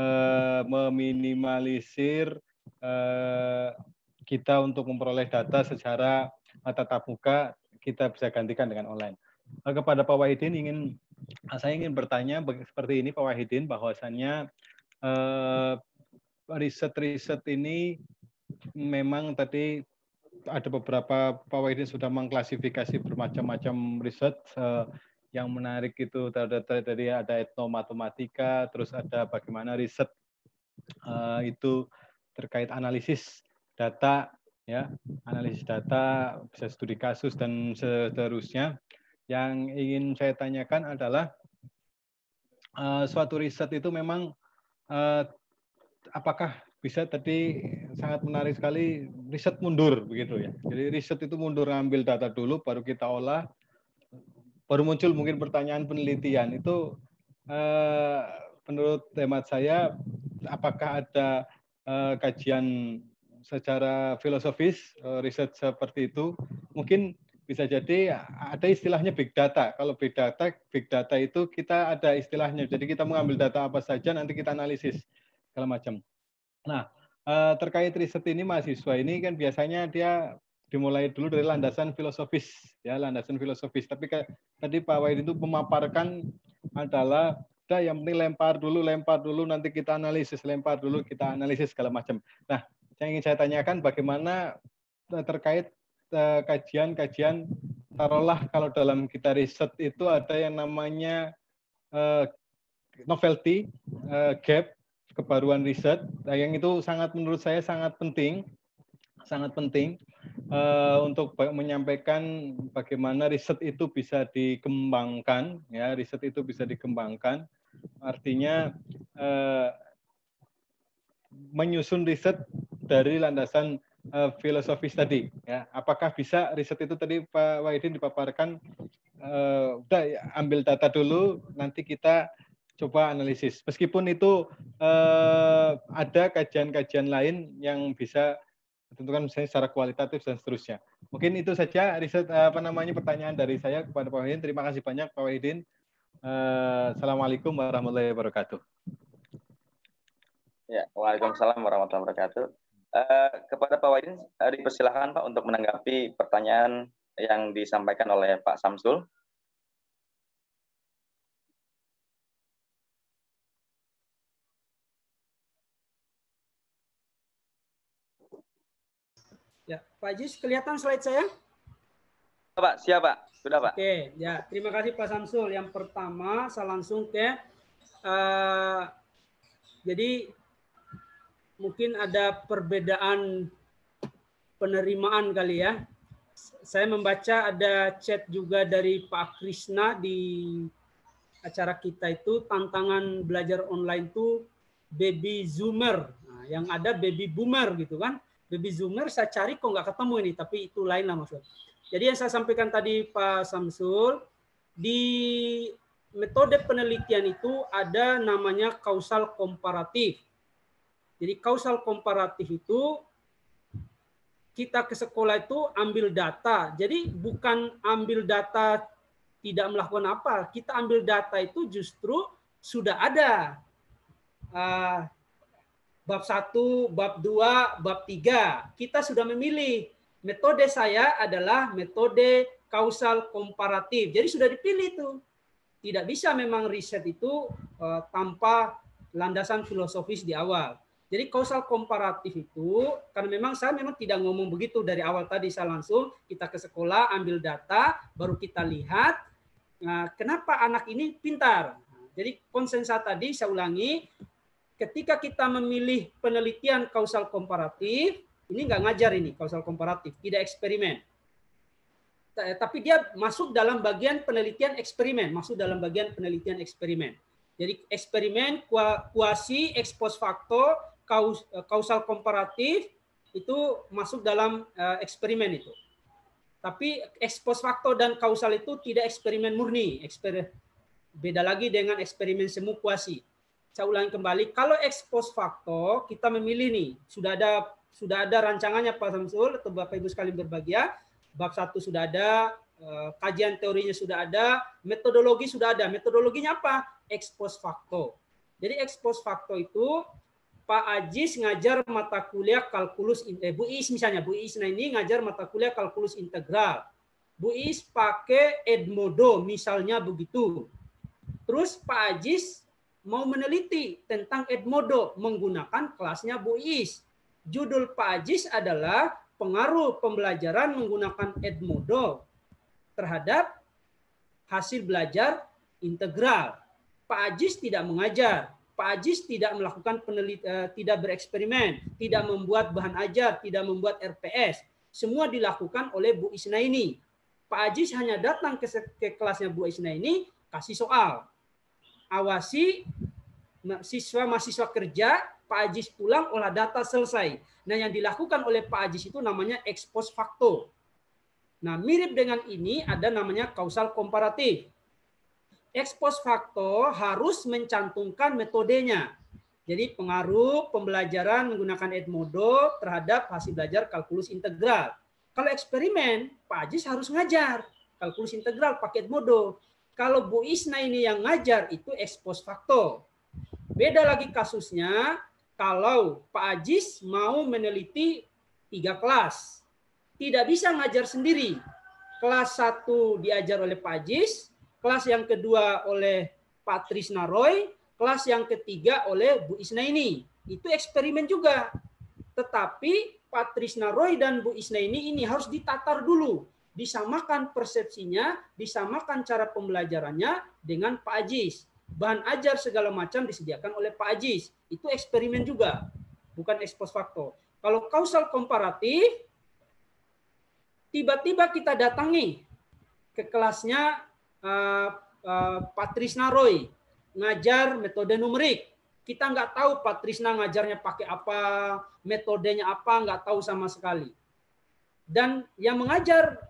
kita untuk memperoleh data secara tatap muka, kita bisa gantikan dengan online. Kepada Pak Wahidin saya ingin bertanya seperti ini Pak Wahidin, bahwasannya riset-riset ini memang tadi ada beberapa Pak Wahidin sudah mengklasifikasi bermacam-macam riset. Yang menarik itu tadi ada etnomatematika, terus ada bagaimana riset itu terkait analisis data, ya, analisis data, bisa studi kasus dan seterusnya. Yang ingin saya tanyakan adalah suatu riset itu memang apakah bisa tadi sangat menarik sekali riset mundur begitu ya. Jadi riset itu mundur, ngambil data dulu baru kita olah, baru muncul mungkin pertanyaan penelitian. Itu menurut hemat saya, apakah ada kajian secara filosofis riset seperti itu? Mungkin bisa jadi ada istilahnya big data. Kalau big data itu kita ada istilahnya. Jadi kita mengambil data apa saja, nanti kita analisis segala macam. Nah, terkait riset ini, mahasiswa ini kan biasanya dia dimulai dulu dari landasan filosofis, ya, landasan filosofis. Tapi tadi Pak Wahid itu memaparkan adalah udah yang penting lempar dulu, nanti kita analisis, lempar dulu, kita analisis segala macam. Nah, yang ingin saya tanyakan bagaimana terkait kajian-kajian, taruhlah kalau dalam kita riset itu ada yang namanya novelty, gap, kebaruan riset, yang itu sangat menurut saya sangat penting untuk menyampaikan bagaimana riset itu bisa dikembangkan, ya, riset itu bisa dikembangkan. Artinya menyusun riset dari landasan filosofis tadi, ya. Apakah bisa riset itu tadi Pak Wahidin dipaparkan, udah ambil data dulu, nanti kita coba analisis. Meskipun itu ada kajian-kajian lain yang bisa tentukan misalnya secara kualitatif dan seterusnya. Mungkin itu saja riset pertanyaan dari saya kepada Pak Wahidin. Terima kasih banyak Pak Wahidin. Assalamualaikum warahmatullahi wabarakatuh. Ya, waalaikumsalam warahmatullahi wabarakatuh. Kepada Pak Wahidin, dipersilakan Pak untuk menanggapi pertanyaan yang disampaikan oleh Pak Samsul. Ya, Pak Jis, kelihatan slide saya? Pak, siap Pak. Sudah Pak. Oke, ya, terima kasih Pak Samsul. Yang pertama, saya langsung ke jadi mungkin ada perbedaan penerimaan kali ya. Saya membaca ada chat juga dari Pak Krisna di acara kita itu tantangan belajar online itu baby zoomer. Nah, yang ada baby boomer gitu kan. Baby zoomer saya cari kok nggak ketemu ini, tapi itu lain lah maksudnya. Jadi yang saya sampaikan tadi Pak Samsul, di metode penelitian itu ada namanya kausal komparatif. Jadi kausal komparatif itu kita ke sekolah itu ambil data. Jadi bukan ambil data tidak melakukan apa. Kita ambil data itu justru sudah ada. Bab 1, bab 2, bab 3. Kita sudah memilih. Metode saya adalah metode kausal komparatif. Jadi sudah dipilih itu. Tidak bisa memang riset itu tanpa landasan filosofis di awal. Jadi kausal komparatif itu, karena memang saya tidak ngomong begitu dari awal tadi, saya langsung kita ke sekolah, ambil data, baru kita lihat, nah, kenapa anak ini pintar. Jadi konsen saya tadi, saya ulangi, ketika kita memilih penelitian kausal komparatif, ini nggak ngajar ini kausal komparatif, tidak eksperimen. Tapi dia masuk dalam bagian penelitian eksperimen, Jadi eksperimen, kuasi, ex post facto, kausal komparatif itu masuk dalam eksperimen itu. Tapi ex post facto dan kausal itu tidak eksperimen murni, beda lagi dengan eksperimen semu kuasi. Saya ulangi kembali, kalau ex post facto kita memilih nih, sudah ada rancangannya Pak Samsul atau Bapak Ibu sekalian berbahagia, bab 1 sudah ada, kajian teorinya sudah ada, metodologi sudah ada. Metodologinya apa? Ex post facto. Jadi ex post facto itu Pak Ajis ngajar mata kuliah kalkulus, Bu Is misalnya, Bu Is ini ngajar mata kuliah kalkulus integral. Bu Is pakai Edmodo misalnya begitu. Terus Pak Ajis mau meneliti tentang Edmodo menggunakan kelasnya Bu Is. Judul Pak Ajis adalah pengaruh pembelajaran menggunakan Edmodo terhadap hasil belajar integral. Pak Ajis tidak mengajar. Pak Ajis tidak melakukan penelitian, tidak bereksperimen, tidak membuat bahan ajar, tidak membuat RPS. Semua dilakukan oleh Bu Isnaini. Pak Ajis hanya datang ke kelasnya Bu Isnaini, kasih soal. Awasi mahasiswa kerja, Pak Ajis pulang, olah data, selesai. Nah, yang dilakukan oleh Pak Ajis itu namanya ex post facto. Nah, mirip dengan ini ada namanya kausal komparatif. Ex post facto harus mencantumkan metodenya. Jadi pengaruh pembelajaran menggunakan Edmodo terhadap hasil belajar kalkulus integral. Kalau eksperimen, Pak Ajis harus ngajar kalkulus integral pakai Edmodo. Kalau Bu Isna ini yang ngajar itu ex post facto. Beda lagi kasusnya kalau Pak Ajis mau meneliti 3 kelas. Tidak bisa ngajar sendiri. Kelas 1 diajar oleh Pak Ajis, kelas yang kedua oleh Pak Trisna Roy, kelas yang ketiga oleh Bu Isnaini. Itu eksperimen juga. Tetapi Pak Trisna Roy dan Bu Isnaini ini harus ditatar dulu. Disamakan persepsinya, disamakan cara pembelajarannya dengan Pak Ajis. Bahan ajar segala macam disediakan oleh Pak Ajis. Itu eksperimen juga, bukan ex post facto. Kalau kausal komparatif, tiba-tiba kita datangi ke kelasnya Pak Trisna Roy ngajar metode numerik. Kita nggak tahu Pak Trisna ngajarnya pakai apa, metodenya apa, nggak tahu sama sekali. Dan yang mengajar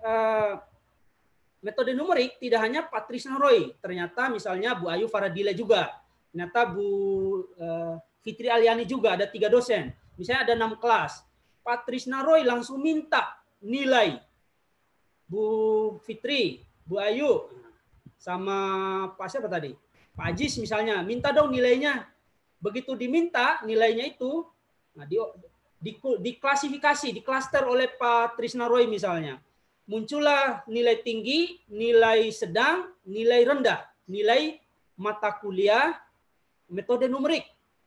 metode numerik tidak hanya Pak Trisna Roy, ternyata misalnya Bu Ayu Faradila juga, ternyata Bu Fitri Aliani juga, ada 3 dosen. Misalnya ada 6 kelas. Pak Trisna Roy langsung minta nilai. Bu Fitri, Bu Ayu, sama Pak siapa tadi? Pak Ajis misalnya, minta dong nilainya. Begitu diminta nilainya itu, nah, diklasifikasi, diklaster oleh Pak Trisna Roy misalnya. Muncullah nilai tinggi, nilai sedang, nilai rendah, nilai mata kuliah, metode numerik.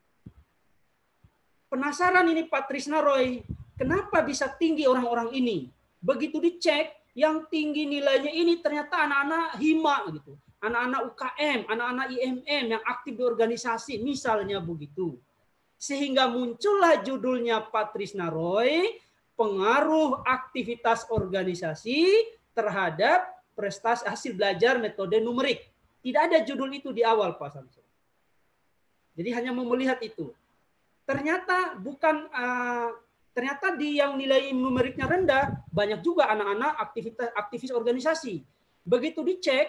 Penasaran ini Pak Trisna Roy, kenapa bisa tinggi orang-orang ini? Begitu dicek, yang tinggi nilainya ini ternyata anak-anak HIMA gitu, anak-anak UKM, anak-anak IMM yang aktif di organisasi, misalnya begitu. Sehingga muncullah judulnya Pak Trisna Roy, pengaruh aktivitas organisasi terhadap prestasi hasil belajar metode numerik. Tidak ada judul itu di awal Pak Samsul. Jadi hanya mau melihat itu. Ternyata bukan ternyata di yang nilai numeriknya rendah banyak juga anak-anak aktivis organisasi. Begitu dicek,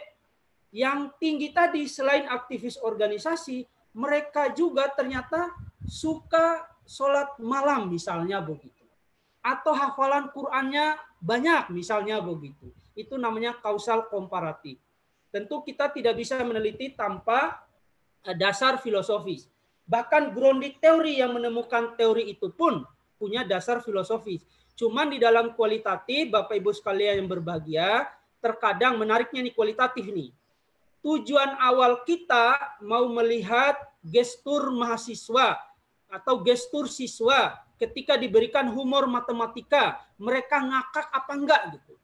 yang tinggi tadi selain aktivis organisasi, mereka juga ternyata suka sholat malam misalnya begitu. Atau hafalan Qur'annya banyak misalnya begitu. Itu namanya kausal komparatif. Tentu kita tidak bisa meneliti tanpa dasar filosofis. Bahkan grounded teori yang menemukan teori itu pun punya dasar filosofis. Cuman di dalam kualitatif, Bapak Ibu sekalian yang berbahagia, terkadang menariknya nih kualitatif nih. Tujuan awal kita mau melihat gestur mahasiswa atau gestur siswa ketika diberikan humor matematika, mereka ngakak apa enggak gitu.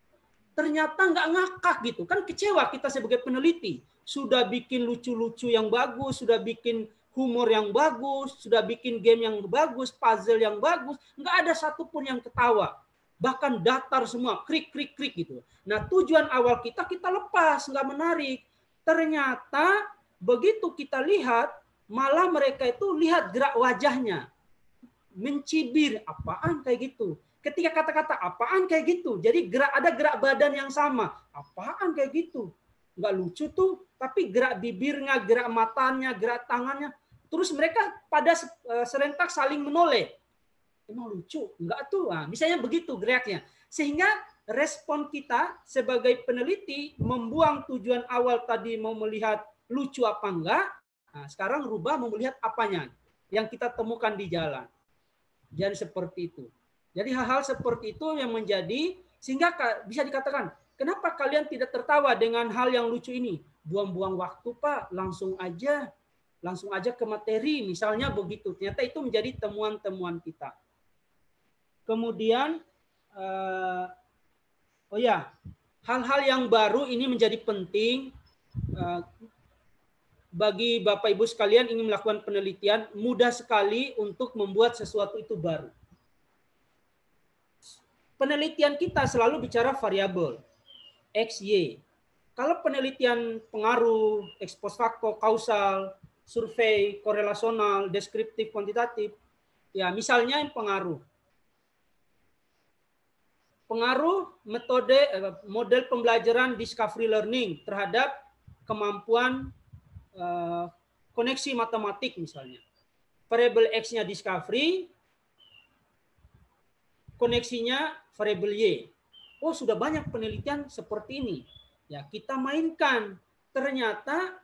Ternyata nggak ngakak gitu. Kan kecewa kita sebagai peneliti. Sudah bikin lucu-lucu yang bagus, sudah bikin humor yang bagus, sudah bikin game yang bagus, puzzle yang bagus. Nggak ada satupun yang ketawa. Bahkan datar semua, krik gitu. Nah tujuan awal kita lepas, nggak menarik. Ternyata begitu kita lihat, malah mereka itu lihat gerak wajahnya. Mencibir, apaan kayak gitu. Ketika kata-kata apaan kayak gitu, jadi ada gerak badan yang sama. Apaan kayak gitu? Nggak lucu tuh, tapi gerak bibirnya, gerak matanya, gerak tangannya. Terus mereka pada serentak saling menoleh. Emang lucu? Enggak tuh. Nah, misalnya begitu geraknya. Sehingga respon kita sebagai peneliti membuang tujuan awal tadi mau melihat lucu apa enggak. Nah, sekarang rubah mau melihat apanya yang kita temukan di jalan. Jadi seperti itu. Jadi hal-hal seperti itu yang menjadi sehingga bisa dikatakan, kenapa kalian tidak tertawa dengan hal yang lucu ini? Buang-buang waktu Pak, langsung aja ke materi, misalnya begitu. Ternyata itu menjadi temuan-temuan kita. Kemudian, hal-hal yang baru ini menjadi penting bagi Bapak Ibu sekalian ingin melakukan penelitian, mudah sekali untuk membuat sesuatu itu baru. Penelitian kita selalu bicara variabel X, Y. Kalau penelitian pengaruh, ex post facto, kausal, survei, korelasional, deskriptif, kuantitatif, ya misalnya yang pengaruh. Pengaruh metode model pembelajaran discovery learning terhadap kemampuan koneksi matematik misalnya. Variabel X-nya discovery, koneksinya variabel Y. Oh, sudah banyak penelitian seperti ini. Ya, kita mainkan. Ternyata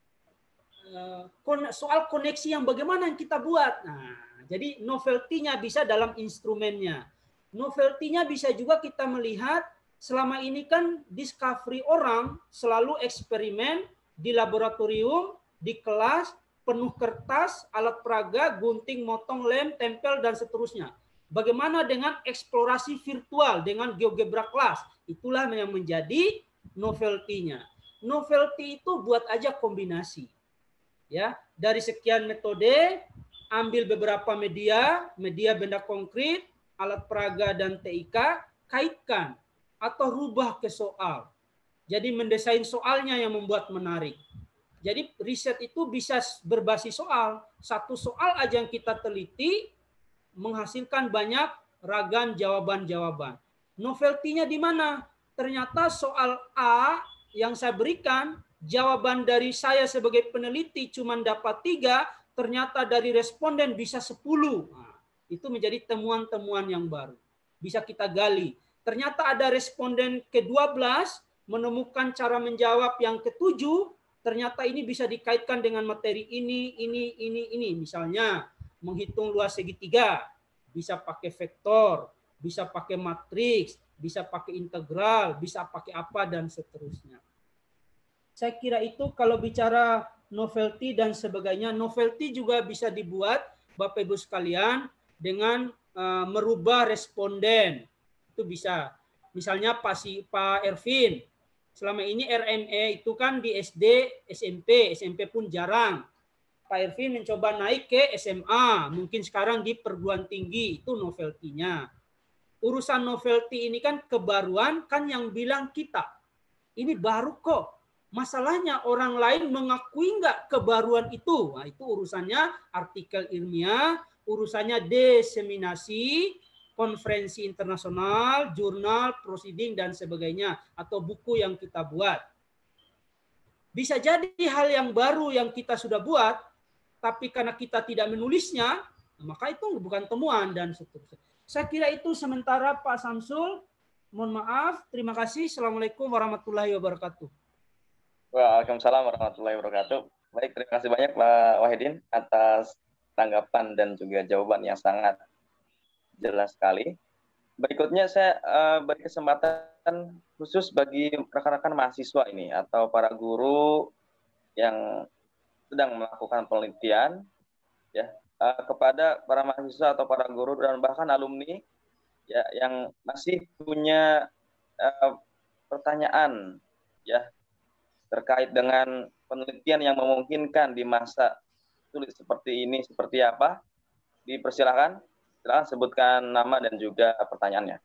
soal koneksi yang bagaimana yang kita buat. Nah, jadi novelty-nya bisa dalam instrumennya. Novelty-nya bisa juga kita melihat selama ini kan discovery orang selalu eksperimen di laboratorium, di kelas, penuh kertas, alat peraga, gunting, motong, lem, tempel, dan seterusnya. Bagaimana dengan eksplorasi virtual dengan GeoGebra kelas? Itulah yang menjadi novelty-nya. Novelty itu buat aja kombinasi. Ya, dari sekian metode, ambil beberapa media benda konkret, alat peraga dan TIK, kaitkan atau rubah ke soal. Jadi mendesain soalnya yang membuat menarik. Jadi riset itu bisa berbasis soal. Satu soal aja yang kita teliti menghasilkan banyak ragam jawaban-jawaban. Novelty-nya di mana? Ternyata soal A yang saya berikan, jawaban dari saya sebagai peneliti cuma dapat 3, ternyata dari responden bisa 10. Nah, itu menjadi temuan-temuan yang baru. Bisa kita gali. Ternyata ada responden ke-12 menemukan cara menjawab yang ke-7, ternyata ini bisa dikaitkan dengan materi ini. Misalnya, menghitung luas segitiga, bisa pakai vektor, bisa pakai matriks, bisa pakai integral, bisa pakai apa, dan seterusnya. Saya kira itu kalau bicara novelty dan sebagainya. Novelty juga bisa dibuat, Bapak Ibu sekalian, dengan merubah responden. Itu bisa. Misalnya Pak Ervin, selama ini RME itu kan di SD, SMP pun jarang. Pak Ervin mencoba naik ke SMA, mungkin sekarang di perguruan tinggi, itu novelty-nya. Urusan novelty ini kan kebaruan, kan yang bilang kita. Ini baru kok, Masalahnya orang lain mengakui nggak kebaruan itu. Nah, itu urusannya artikel ilmiah, urusannya diseminasi, konferensi internasional, jurnal, proceeding, dan sebagainya. Atau buku yang kita buat. Bisa jadi hal yang baru yang kita sudah buat, tapi karena kita tidak menulisnya, maka itu bukan temuan dan seterusnya. Saya kira itu sementara Pak Samsul. Mohon maaf. Terima kasih. Assalamualaikum warahmatullahi wabarakatuh. Waalaikumsalam warahmatullahi wabarakatuh. Baik, terima kasih banyak Pak Wahidin atas tanggapan dan juga jawaban yang sangat jelas sekali. Berikutnya saya beri kesempatan khusus bagi rekan-rekan mahasiswa ini atau para guru yang sedang melakukan penelitian ya, kepada para mahasiswa atau para guru dan bahkan alumni ya yang masih punya pertanyaan ya terkait dengan penelitian yang memungkinkan di masa sulit seperti ini, seperti apa? Dipersilakan, silakan sebutkan nama dan juga pertanyaannya.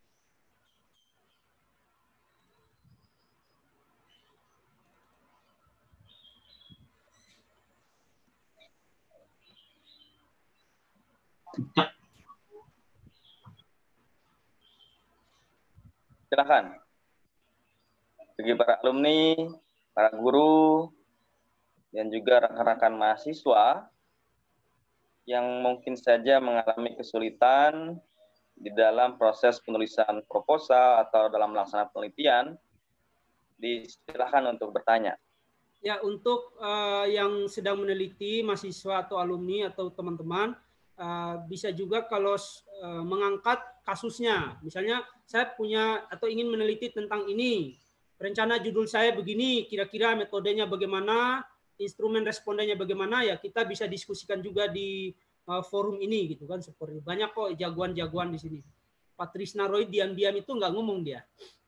Silakan. Bagi para alumni, para guru, dan juga rekan-rekan mahasiswa yang mungkin saja mengalami kesulitan di dalam proses penulisan proposal atau dalam melaksanakan penelitian, silakan untuk bertanya. Ya, untuk yang sedang meneliti, mahasiswa atau alumni atau teman-teman, bisa juga kalau mengangkat kasusnya. Misalnya, saya punya atau ingin meneliti tentang ini. Rencana judul saya begini, kira-kira metodenya bagaimana, instrumen respondennya bagaimana, ya kita bisa diskusikan juga di forum ini gitu kan. Seperti banyak kok jagoan-jagoan di sini. Pak Trisna Roy diam-diam itu nggak ngomong dia.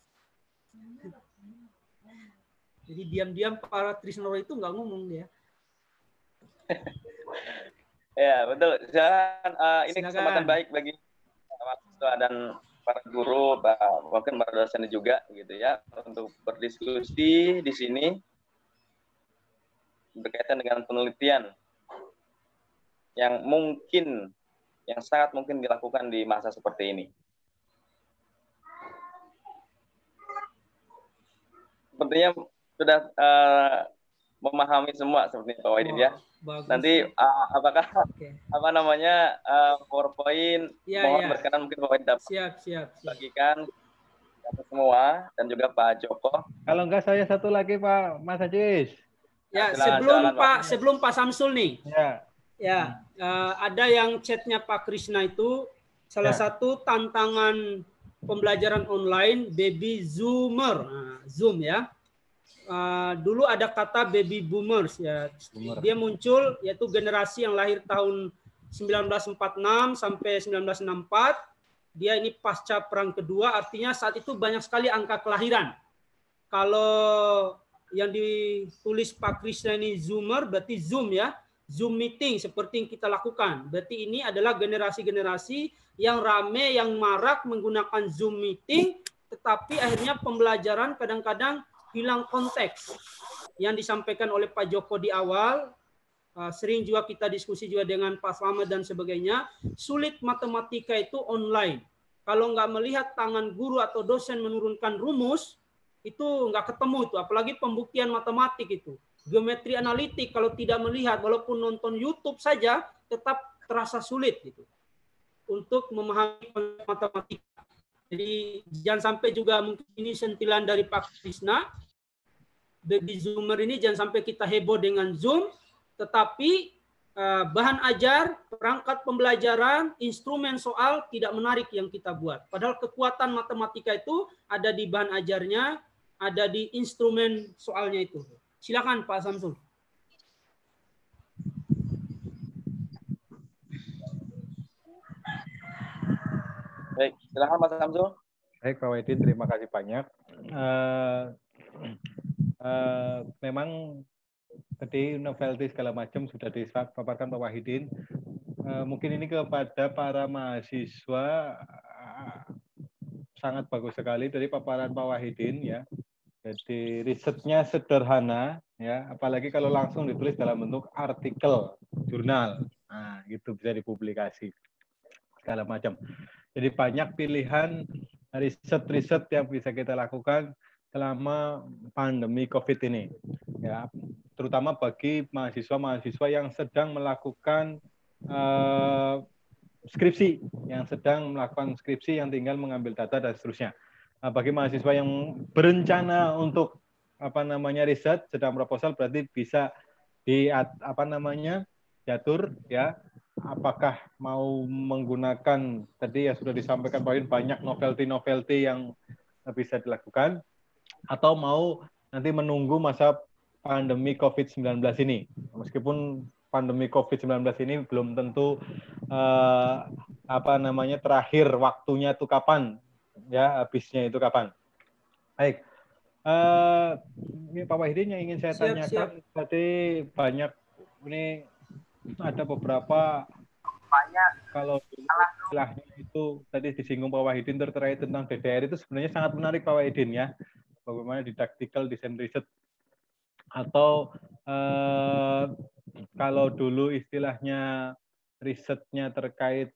Jadi diam-diam para Trisna Roy itu nggak ngomong dia. Ya betul. Ini kesempatan baik bagi mahasiswa dan para guru, mungkin para dosen juga gitu ya, untuk berdiskusi di sini berkaitan dengan penelitian yang mungkin, yang sangat mungkin dilakukan di masa seperti ini. Sepertinya sudah memahami semua seperti Pak Wahidin ya. Bagus. Nanti apakah apa namanya PowerPoint mohon berkenan mungkin Pak Wahidin dapat siap. bagikan semua dan juga Pak Joko. Kalau enggak saya satu lagi Pak Mas Ajis. Ya, sebelum Pak Samsul nih. Ya, ada yang chatnya Pak Krishna itu salah satu tantangan pembelajaran online baby zoomer. Nah, Zoom ya. Dulu ada kata baby boomers ya. Dia muncul yaitu generasi yang lahir tahun 1946 sampai 1964. Dia ini pasca Perang Kedua, artinya saat itu banyak sekali angka kelahiran. Kalau yang ditulis Pak Krishna ini zoomer berarti Zoom ya. Zoom meeting seperti yang kita lakukan. Berarti ini adalah generasi-generasi yang rame, yang marak menggunakan Zoom meeting, tetapi akhirnya pembelajaran kadang-kadang hilang konteks. Yang disampaikan oleh Pak Joko di awal, sering juga kita diskusi juga dengan Pak Slamet dan sebagainya, sulit matematika itu online. Kalau nggak melihat tangan guru atau dosen menurunkan rumus, itu nggak ketemu itu, apalagi pembuktian matematik itu. Geometri analitik kalau tidak melihat, walaupun nonton YouTube saja, tetap terasa sulit gitu untuk memahami matematika. Jadi jangan sampai juga mungkin ini sentilan dari Pak Krishna, baby zoomer ini jangan sampai kita heboh dengan Zoom, tetapi bahan ajar, perangkat pembelajaran, instrumen soal tidak menarik yang kita buat. Padahal kekuatan matematika itu ada di bahan ajarnya, ada di instrumen soalnya itu. Silakan Pak Samsul. Baik, silakan Pak Samsul. Baik Pak Wahidin, terima kasih banyak. Memang tadi novelty segala macam sudah dipaparkan Pak Wahidin. Mungkin ini kepada para mahasiswa sangat bagus sekali dari paparan Pak Wahidin ya. Jadi risetnya sederhana, ya, apalagi kalau langsung ditulis dalam bentuk artikel jurnal. Nah, itu bisa dipublikasi segala macam. Jadi banyak pilihan riset-riset yang bisa kita lakukan selama pandemi COVID ini, ya, terutama bagi mahasiswa-mahasiswa yang sedang melakukan skripsi, yang tinggal mengambil data dan seterusnya. Nah, bagi mahasiswa yang berencana untuk riset, sedang proposal, berarti bisa diatur ya, apakah mau menggunakan tadi ya sudah disampaikan poin banyak novelty yang bisa dilakukan, atau mau nanti menunggu masa pandemi COVID-19 ini. Meskipun pandemi COVID-19 ini belum tentu terakhir waktunya itu kapan, ya, habisnya itu kapan. Baik, ini Pak Wahidin yang ingin saya tanyakan. Tadi banyak, ini ada beberapa kalau istilahnya itu tadi disinggung Pak Wahidin terkait tentang DDR, itu sebenarnya sangat menarik Pak Wahidin, ya, bagaimana didactical design research, atau kalau dulu istilahnya risetnya terkait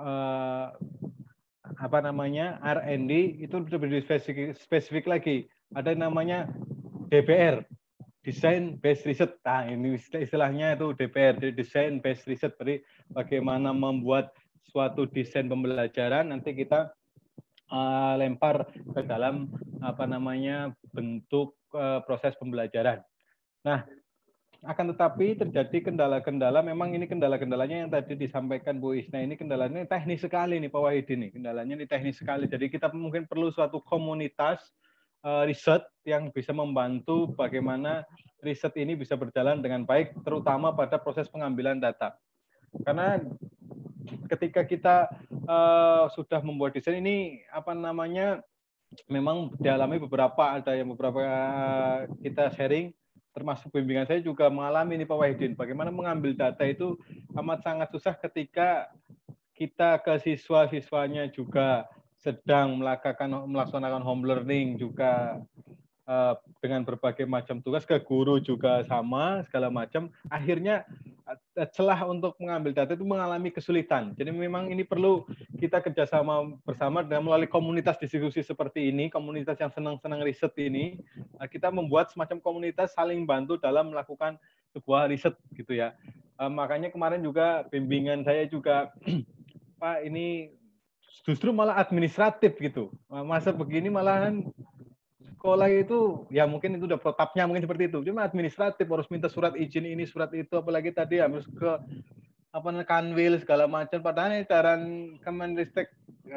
R&D itu lebih spesifik lagi. Ada yang namanya DBR, Design Based Research. Nah, ini istilahnya itu DBR, Design Based Research. Jadi bagaimana membuat suatu desain pembelajaran, nanti kita lempar ke dalam bentuk proses pembelajaran. Nah, akan tetapi terjadi kendala-kendala. Memang ini kendala-kendalanya yang tadi disampaikan Bu Isna, ini kendalanya teknis sekali nih Pak Wahidin, nih kendalanya ini teknis sekali. Jadi kita mungkin perlu suatu komunitas riset yang bisa membantu bagaimana riset ini bisa berjalan dengan baik, terutama pada proses pengambilan data. Karena ketika kita sudah membuat desain ini memang dialami beberapa kita sharing, termasuk bimbingan saya juga mengalami ini Pak Wahidin, bagaimana mengambil data itu amat sangat susah ketika kita ke siswa-siswanya juga sedang melaksanakan home learning juga dengan berbagai macam tugas, ke guru juga sama segala macam. Akhirnya celah untuk mengambil data itu mengalami kesulitan. Jadi memang ini perlu kita kerjasama bersama dengan melalui komunitas diskusi seperti ini, komunitas yang senang-senang riset ini, kita membuat semacam komunitas saling bantu dalam melakukan sebuah riset gitu ya. Makanya kemarin juga bimbingan saya juga, Pak, ini justru malah administratif gitu. Masa begini malahan sekolah itu, ya mungkin itu udah protapnya mungkin seperti itu. Cuma administratif, harus minta surat izin ini, surat itu, apalagi tadi harus ke Kanwil segala macam. Padahal edaran Kemenristek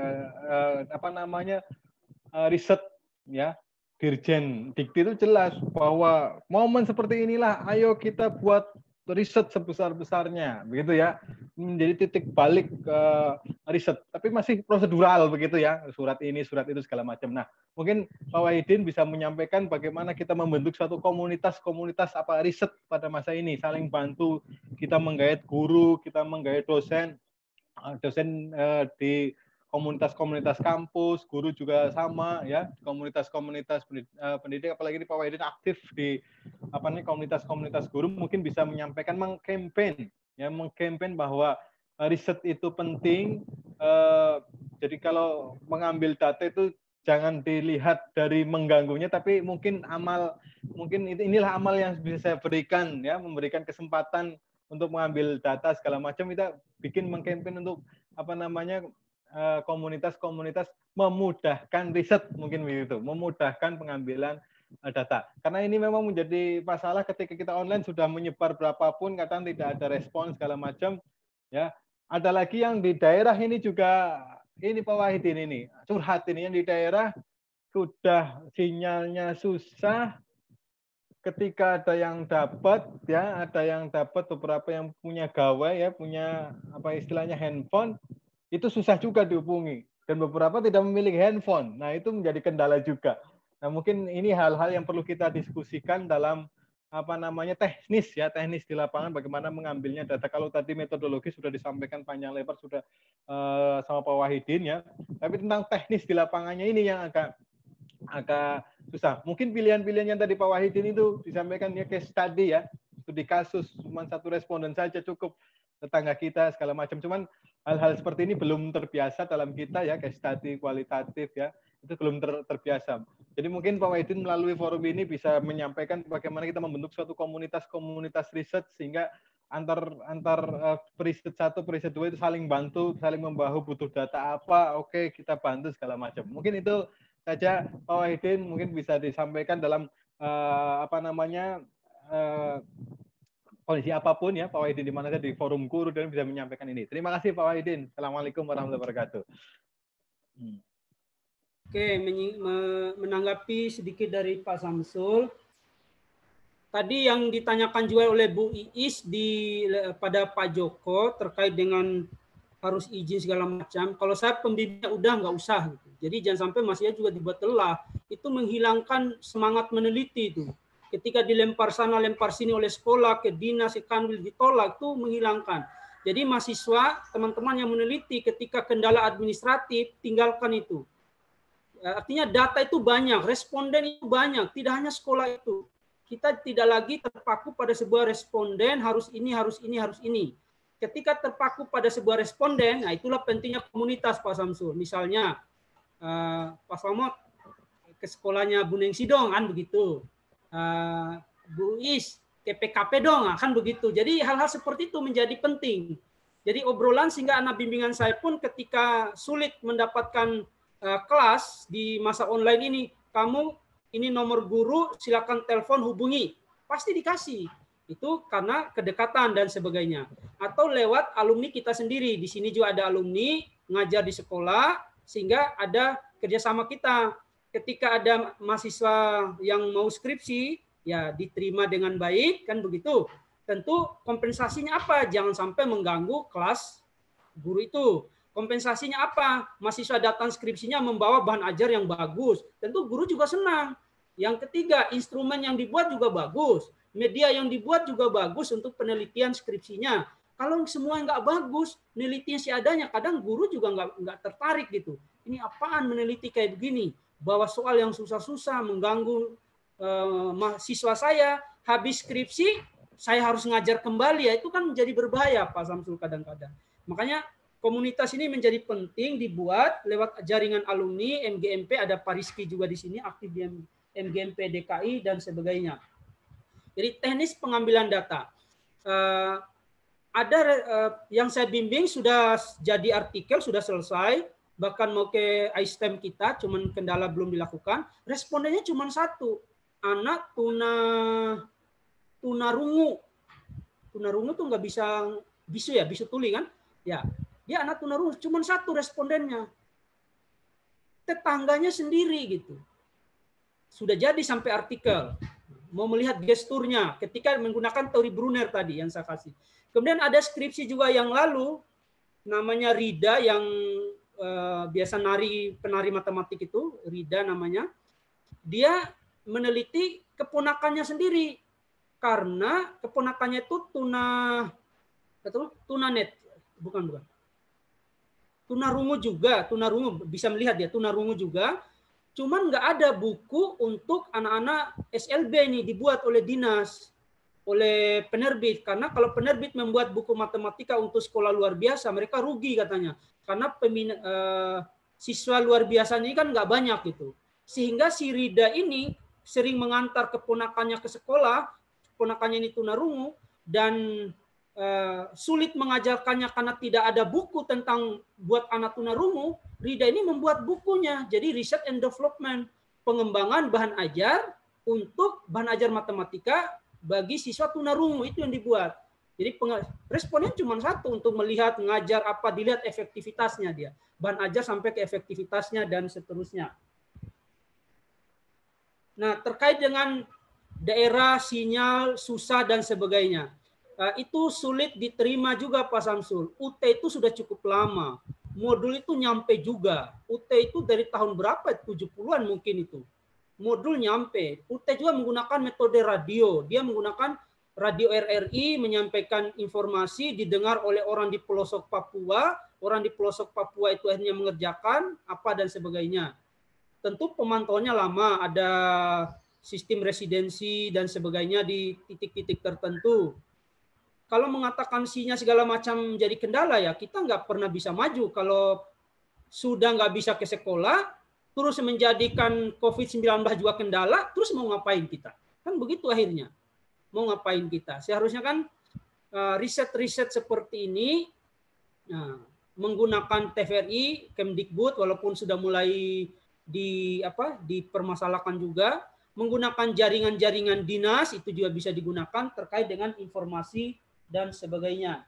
riset ya, Dirjen Dikti itu jelas bahwa momen seperti inilah ayo kita buat riset sebesar-besarnya, begitu ya, menjadi titik balik ke riset. Tapi masih prosedural begitu ya, surat ini, surat itu segala macam. Nah, mungkin Pak Wahidin bisa menyampaikan bagaimana kita membentuk suatu komunitas riset pada masa ini, saling bantu, kita menggait guru, kita menggait dosen di komunitas-komunitas kampus, guru juga sama ya, komunitas-komunitas pendidik, apalagi di Pak Wahidin aktif di komunitas-komunitas guru, mungkin bisa menyampaikan, mengkampen bahwa riset itu penting. Jadi kalau mengambil data itu jangan dilihat dari mengganggunya, tapi mungkin inilah amal yang bisa saya berikan ya, memberikan kesempatan untuk mengambil data segala macam. Kita bikin mengkampen untuk komunitas-komunitas memudahkan riset, mungkin begitu, memudahkan pengambilan data. Karena ini memang menjadi masalah ketika kita online sudah menyebar berapapun, kadang tidak ada respon segala macam. Ya, ada lagi yang di daerah ini juga, ini Pak Wahidin ini curhat ini, yang di daerah sudah sinyalnya susah. Ketika ada yang dapat ya, ada yang dapat, beberapa yang punya gawai ya, punya istilahnya handphone, itu susah juga dihubungi, dan beberapa tidak memiliki handphone. Nah, itu menjadi kendala juga. Nah, mungkin ini hal-hal yang perlu kita diskusikan dalam teknis di lapangan, bagaimana mengambilnya data. Kalau tadi metodologi sudah disampaikan panjang lebar sudah sama Pak Wahidin ya, tapi tentang teknis di lapangannya ini yang agak agak susah. Mungkin pilihan-pilihan yang tadi Pak Wahidin itu disampaikan ya case study ya, studi kasus, cuma satu responden saja cukup, tetangga kita segala macam. Cuman hal-hal seperti ini belum terbiasa dalam kita ya, case study kualitatif ya, itu belum terbiasa. Jadi mungkin Pak Wahidin melalui forum ini bisa menyampaikan bagaimana kita membentuk suatu komunitas riset sehingga antar periset satu, periset dua itu saling bantu, saling membahu, butuh data apa, oke kita bantu segala macam. Mungkin itu saja Pak Wahidin, mungkin bisa disampaikan dalam kondisi apapun ya Pak Wahidin, di mana saja di forum guru dan bisa menyampaikan ini. Terima kasih Pak Wahidin. Assalamualaikum warahmatullahi wabarakatuh. Oke, menanggapi sedikit dari Pak Samsul. Tadi yang ditanyakan juga oleh Bu Iis pada Pak Joko terkait dengan harus izin segala macam. Kalau saya pembimbingnya udah nggak usah gitu. Jadi jangan sampai masih juga dibuat lelah. Itu menghilangkan semangat meneliti itu. Ketika dilempar sana lempar sini oleh sekolah ke dinas ke kanwil ditolak, itu menghilangkan. Jadi mahasiswa teman-teman yang meneliti ketika kendala administratif tinggalkan itu. Artinya data itu banyak, responden itu banyak, tidak hanya sekolah itu. Kita tidak lagi terpaku pada sebuah responden harus ini, harus ini, harus ini. Ketika terpaku pada sebuah responden, nah itulah pentingnya komunitas Pak Samsul. Misalnya Pak Selamat ke sekolahnya Bu Nengsi dong, kan begitu. Bu Is ke PKP dong, kan begitu. Jadi hal-hal seperti itu menjadi penting. Jadi obrolan sehingga anak bimbingan saya pun ketika sulit mendapatkan kelas di masa online ini, kamu ini nomor guru, silakan telepon hubungi, pasti dikasih. Itu karena kedekatan dan sebagainya. Atau lewat alumni kita sendiri. Di sini juga ada alumni ngajar di sekolah, sehingga ada kerjasama kita. Ketika ada mahasiswa yang mau skripsi, ya diterima dengan baik, kan begitu. Tentu kompensasinya apa? Jangan sampai mengganggu kelas guru itu. Kompensasinya apa? Mahasiswa datang skripsinya membawa bahan ajar yang bagus. Tentu guru juga senang. Yang ketiga, instrumen yang dibuat juga bagus. Media yang dibuat juga bagus untuk penelitian skripsinya. Kalau semua nggak bagus, penelitian seadanya, kadang guru juga nggak tertarik gitu. Ini apaan meneliti kayak begini? Bawa soal yang susah-susah, mengganggu mahasiswa saya. Habis skripsi, saya harus ngajar kembali. Ya, itu kan menjadi berbahaya, Pak Samsul kadang-kadang. Makanya komunitas ini menjadi penting dibuat lewat jaringan alumni MGMP, ada Pak Rizky juga di sini aktif di MGMP DKI dan sebagainya. Jadi teknis pengambilan data. Ada yang saya bimbing sudah jadi artikel, sudah selesai, bahkan mau ke iSTEM kita, cuman kendala belum dilakukan. Respondennya cuma satu, anak tunarungu. Tunarungu tuh nggak bisa bisu tuli kan? Ya. Dia anak tunarungu, cuma satu respondennya. Tetangganya sendiri gitu. Sudah jadi sampai artikel. Mau melihat gesturnya ketika menggunakan teori Brunner tadi yang saya kasih. Kemudian ada skripsi juga yang lalu, namanya Rida yang biasa penari matematik itu, Rida namanya. Dia meneliti keponakannya sendiri. Karena keponakannya itu tunanet. Bukan. Tunarungu juga, tunarungu bisa melihat ya, tunarungu juga. Cuman nggak ada buku untuk anak-anak SLB nih dibuat oleh dinas, oleh penerbit. Karena kalau penerbit membuat buku matematika untuk sekolah luar biasa, mereka rugi katanya. Karena siswa luar biasa ini kan nggak banyak gitu. Sehingga si Rida ini sering mengantar keponakannya ke sekolah, keponakannya ini tunarungu, dan sulit mengajarkannya karena tidak ada buku tentang buat anak tunarungu. Rida ini membuat bukunya, jadi Research and Development, pengembangan bahan ajar untuk bahan ajar matematika bagi siswa tunarungu, itu yang dibuat. Jadi responnya cuma satu, untuk melihat ngajar apa, dilihat efektivitasnya dia, bahan ajar sampai ke efektivitasnya dan seterusnya. Nah, terkait dengan daerah, sinyal, susah dan sebagainya. Itu sulit diterima juga Pak Samsul. UT itu sudah cukup lama. Modul itu nyampe juga. UT itu dari tahun berapa? 70-an mungkin itu. Modul nyampe. UT juga menggunakan metode radio. Dia menggunakan radio RRI, menyampaikan informasi, didengar oleh orang di pelosok Papua. Orang di pelosok Papua itu akhirnya mengerjakan apa dan sebagainya. tentu pemantauannya lama, ada sistem residensi dan sebagainya di titik-titik tertentu. Kalau mengatakan sinyal segala macam jadi kendala, ya kita nggak pernah bisa maju. Kalau sudah nggak bisa ke sekolah, terus menjadikan COVID-19 juga kendala, terus mau ngapain kita? Kan begitu akhirnya. Mau ngapain kita? Seharusnya kan riset-riset seperti ini, menggunakan TVRI, Kemdikbud, walaupun sudah mulai dipermasalahkan juga, menggunakan jaringan-jaringan dinas itu juga bisa digunakan terkait dengan informasi dan sebagainya.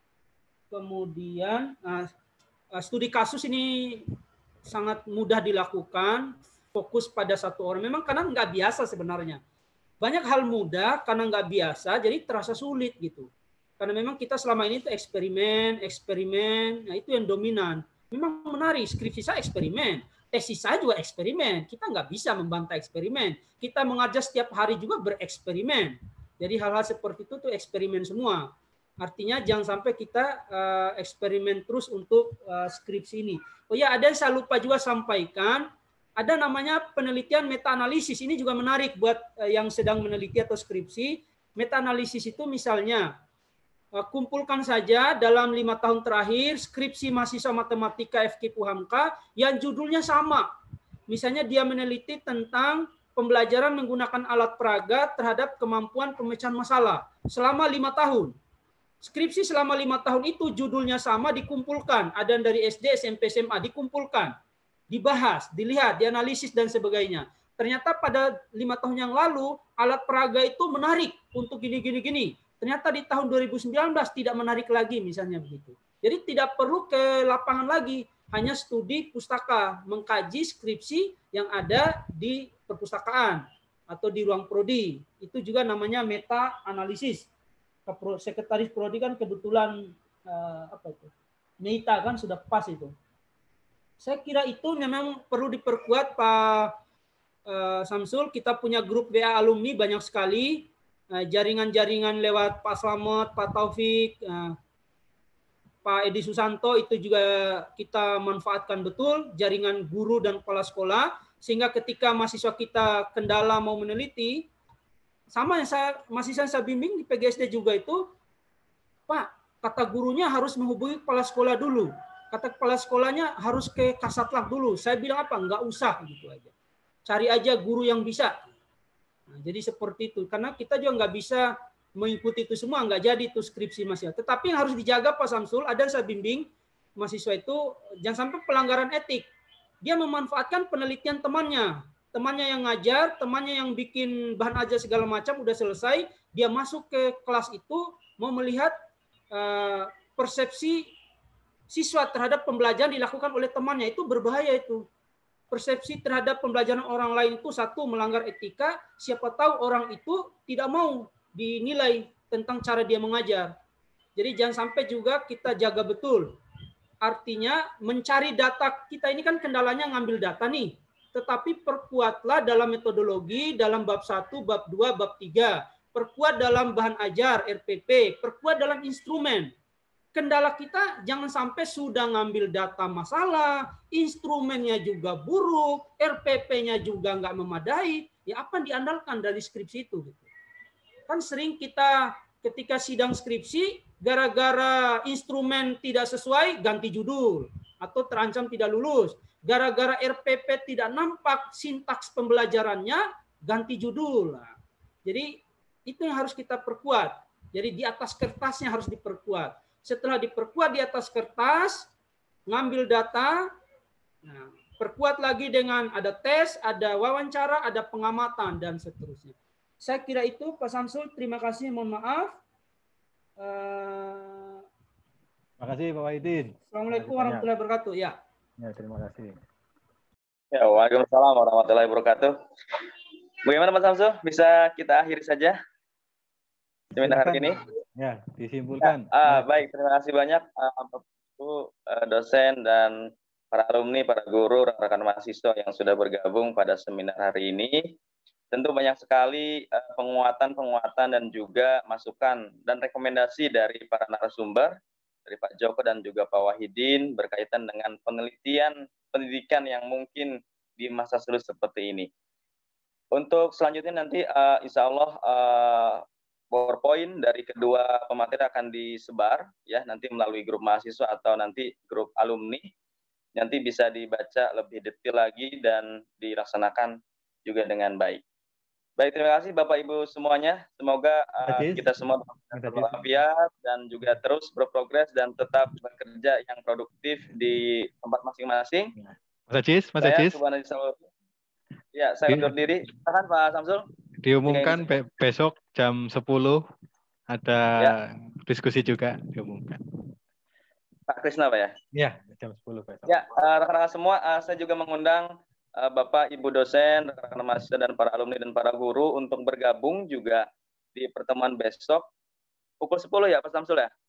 Kemudian studi kasus ini sangat mudah dilakukan, fokus pada satu orang. Memang karena nggak biasa sebenarnya. Banyak hal mudah karena nggak biasa, jadi terasa sulit gitu. Karena memang kita selama ini itu eksperimen, nah itu yang dominan. Memang menarik, skripsi saya eksperimen, tesis saya juga eksperimen. Kita nggak bisa membantah eksperimen. Kita mengajar setiap hari juga bereksperimen. Jadi hal-hal seperti itu tuh eksperimen semua. Artinya jangan sampai kita eksperimen terus untuk skripsi ini. Oh ya, ada yang saya lupa juga sampaikan, ada namanya penelitian meta-analisis. Ini juga menarik buat yang sedang meneliti atau skripsi. Meta-analisis itu misalnya, kumpulkan saja dalam 5 tahun terakhir skripsi mahasiswa matematika FKIP UHAMKA yang judulnya sama. Misalnya dia meneliti tentang pembelajaran menggunakan alat peraga terhadap kemampuan pemecahan masalah selama 5 tahun. Skripsi selama 5 tahun itu judulnya sama, dikumpulkan. Ada yang dari SD, SMP, SMA, dikumpulkan. Dibahas, dilihat, dianalisis, dan sebagainya. Ternyata pada 5 tahun yang lalu, alat peraga itu menarik untuk gini-gini. Ternyata di tahun 2019 tidak menarik lagi, misalnya begitu. Jadi tidak perlu ke lapangan lagi, hanya studi pustaka, mengkaji skripsi yang ada di perpustakaan atau di ruang prodi. Itu juga namanya meta-analisis. Sekretaris prodi kan kebetulan Meita kan sudah pas itu. Saya kira itu memang perlu diperkuat Pak Samsul. Kita punya grup WA alumni banyak sekali, jaringan-jaringan lewat Pak Slamet, Pak Taufik, Pak Edi Susanto, itu juga kita manfaatkan betul, jaringan guru dan kepala sekolah, sehingga ketika mahasiswa kita kendala mau meneliti, sama yang mahasiswa saya bimbing di PGSD juga itu, Pak, kata gurunya harus menghubungi kepala sekolah dulu. Kata kepala sekolahnya harus ke Kasatlang dulu. Saya bilang apa? Enggak usah gitu aja. Cari aja guru yang bisa. Nah, jadi seperti itu. Karena kita juga nggak bisa mengikuti itu semua, nggak jadi itu skripsi mahasiswa. Tetapi yang harus dijaga Pak Samsul, ada yang saya bimbing mahasiswa itu jangan sampai pelanggaran etik. Dia memanfaatkan penelitian temannya yang ngajar, temannya yang bikin bahan ajar segala macam, udah selesai, dia masuk ke kelas itu mau melihat persepsi siswa terhadap pembelajaran dilakukan oleh temannya. Itu berbahaya itu. Persepsi terhadap pembelajaran orang lain itu satu, melanggar etika, siapa tahu orang itu tidak mau dinilai tentang cara dia mengajar. Jadi jangan sampai juga kita jaga betul. Artinya mencari data, kita ini kan kendalanya ngambil data nih. Tetapi perkuatlah dalam metodologi, dalam bab 1, bab 2, bab 3. Perkuat dalam bahan ajar, RPP. Perkuat dalam instrumen. Kendala kita jangan sampai sudah ngambil data masalah, instrumennya juga buruk, RPP-nya juga nggak memadai. Ya apa yang diandalkan dari skripsi itu? Kan sering kita ketika sidang skripsi, gara-gara instrumen tidak sesuai, ganti judul. Atau terancam tidak lulus. Gara-gara RPP tidak nampak sintaks pembelajarannya, ganti judul. Jadi itu yang harus kita perkuat. Jadi di atas kertasnya harus diperkuat. Setelah diperkuat di atas kertas, ngambil data, perkuat lagi dengan ada tes, ada wawancara, ada pengamatan, dan seterusnya. Saya kira itu Pak Samsul, terima kasih, mohon maaf. Terima kasih Pak Wahidin. Assalamualaikum warahmatullahi wabarakatuh. Ya. Ya, terima kasih. Ya, waalaikumsalam warahmatullahi wabarakatuh. Bagaimana Mas Samsul? Bisa kita akhiri saja seminar hari ini? Ya, disimpulkan. Baik, terima kasih banyak Bapak Ibu dosen dan para alumni, para guru, rekan-rekan mahasiswa yang sudah bergabung pada seminar hari ini. Tentu banyak sekali penguatan dan juga masukan dan rekomendasi dari para narasumber, dari Pak Joko dan juga Pak Wahidin berkaitan dengan penelitian pendidikan yang mungkin di masa sulit seperti ini. Untuk selanjutnya nanti insya Allah PowerPoint dari kedua pemateri akan disebar ya nanti melalui grup mahasiswa atau nanti grup alumni. Nanti bisa dibaca lebih detail lagi dan dilaksanakan juga dengan baik. Baik, terima kasih Bapak Ibu semuanya. Semoga kita semua walafiat dan juga terus berprogres dan tetap bekerja yang produktif di tempat masing-masing. Mas Ajis. Ya, saya undur diri. Silakan Pak Samsul. Diumumkan besok jam 10 ada diskusi juga diumumkan. Pak Krisna Pak ya? Iya, jam 10 besok. Ya, rekan-rekan semua, saya juga mengundang Bapak, Ibu dosen, rekan-rekan mahasiswa dan para alumni dan para guru untuk bergabung juga di pertemuan besok pukul 10 ya Pak Samsul ya?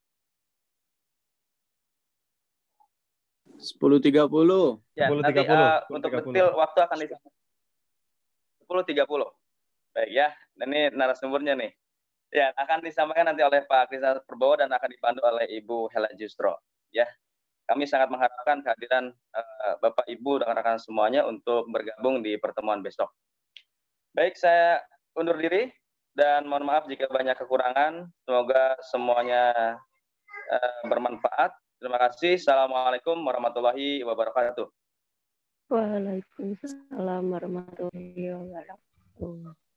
10.30. Ya, 10.30. Nanti untuk detail waktu akan disampaikan 10.30. Baik ya, ini narasumbernya nih. Ya, akan disampaikan nanti oleh Pak Krisna Purbowo dan akan dipandu oleh Ibu Hela Justro. Ya, kami sangat mengharapkan kehadiran Bapak, Ibu, dan rekan-rekan semuanya untuk bergabung di pertemuan besok. Baik, saya undur diri dan mohon maaf jika banyak kekurangan. Semoga semuanya bermanfaat. Terima kasih. Assalamualaikum warahmatullahi wabarakatuh. Waalaikumsalam warahmatullahi wabarakatuh.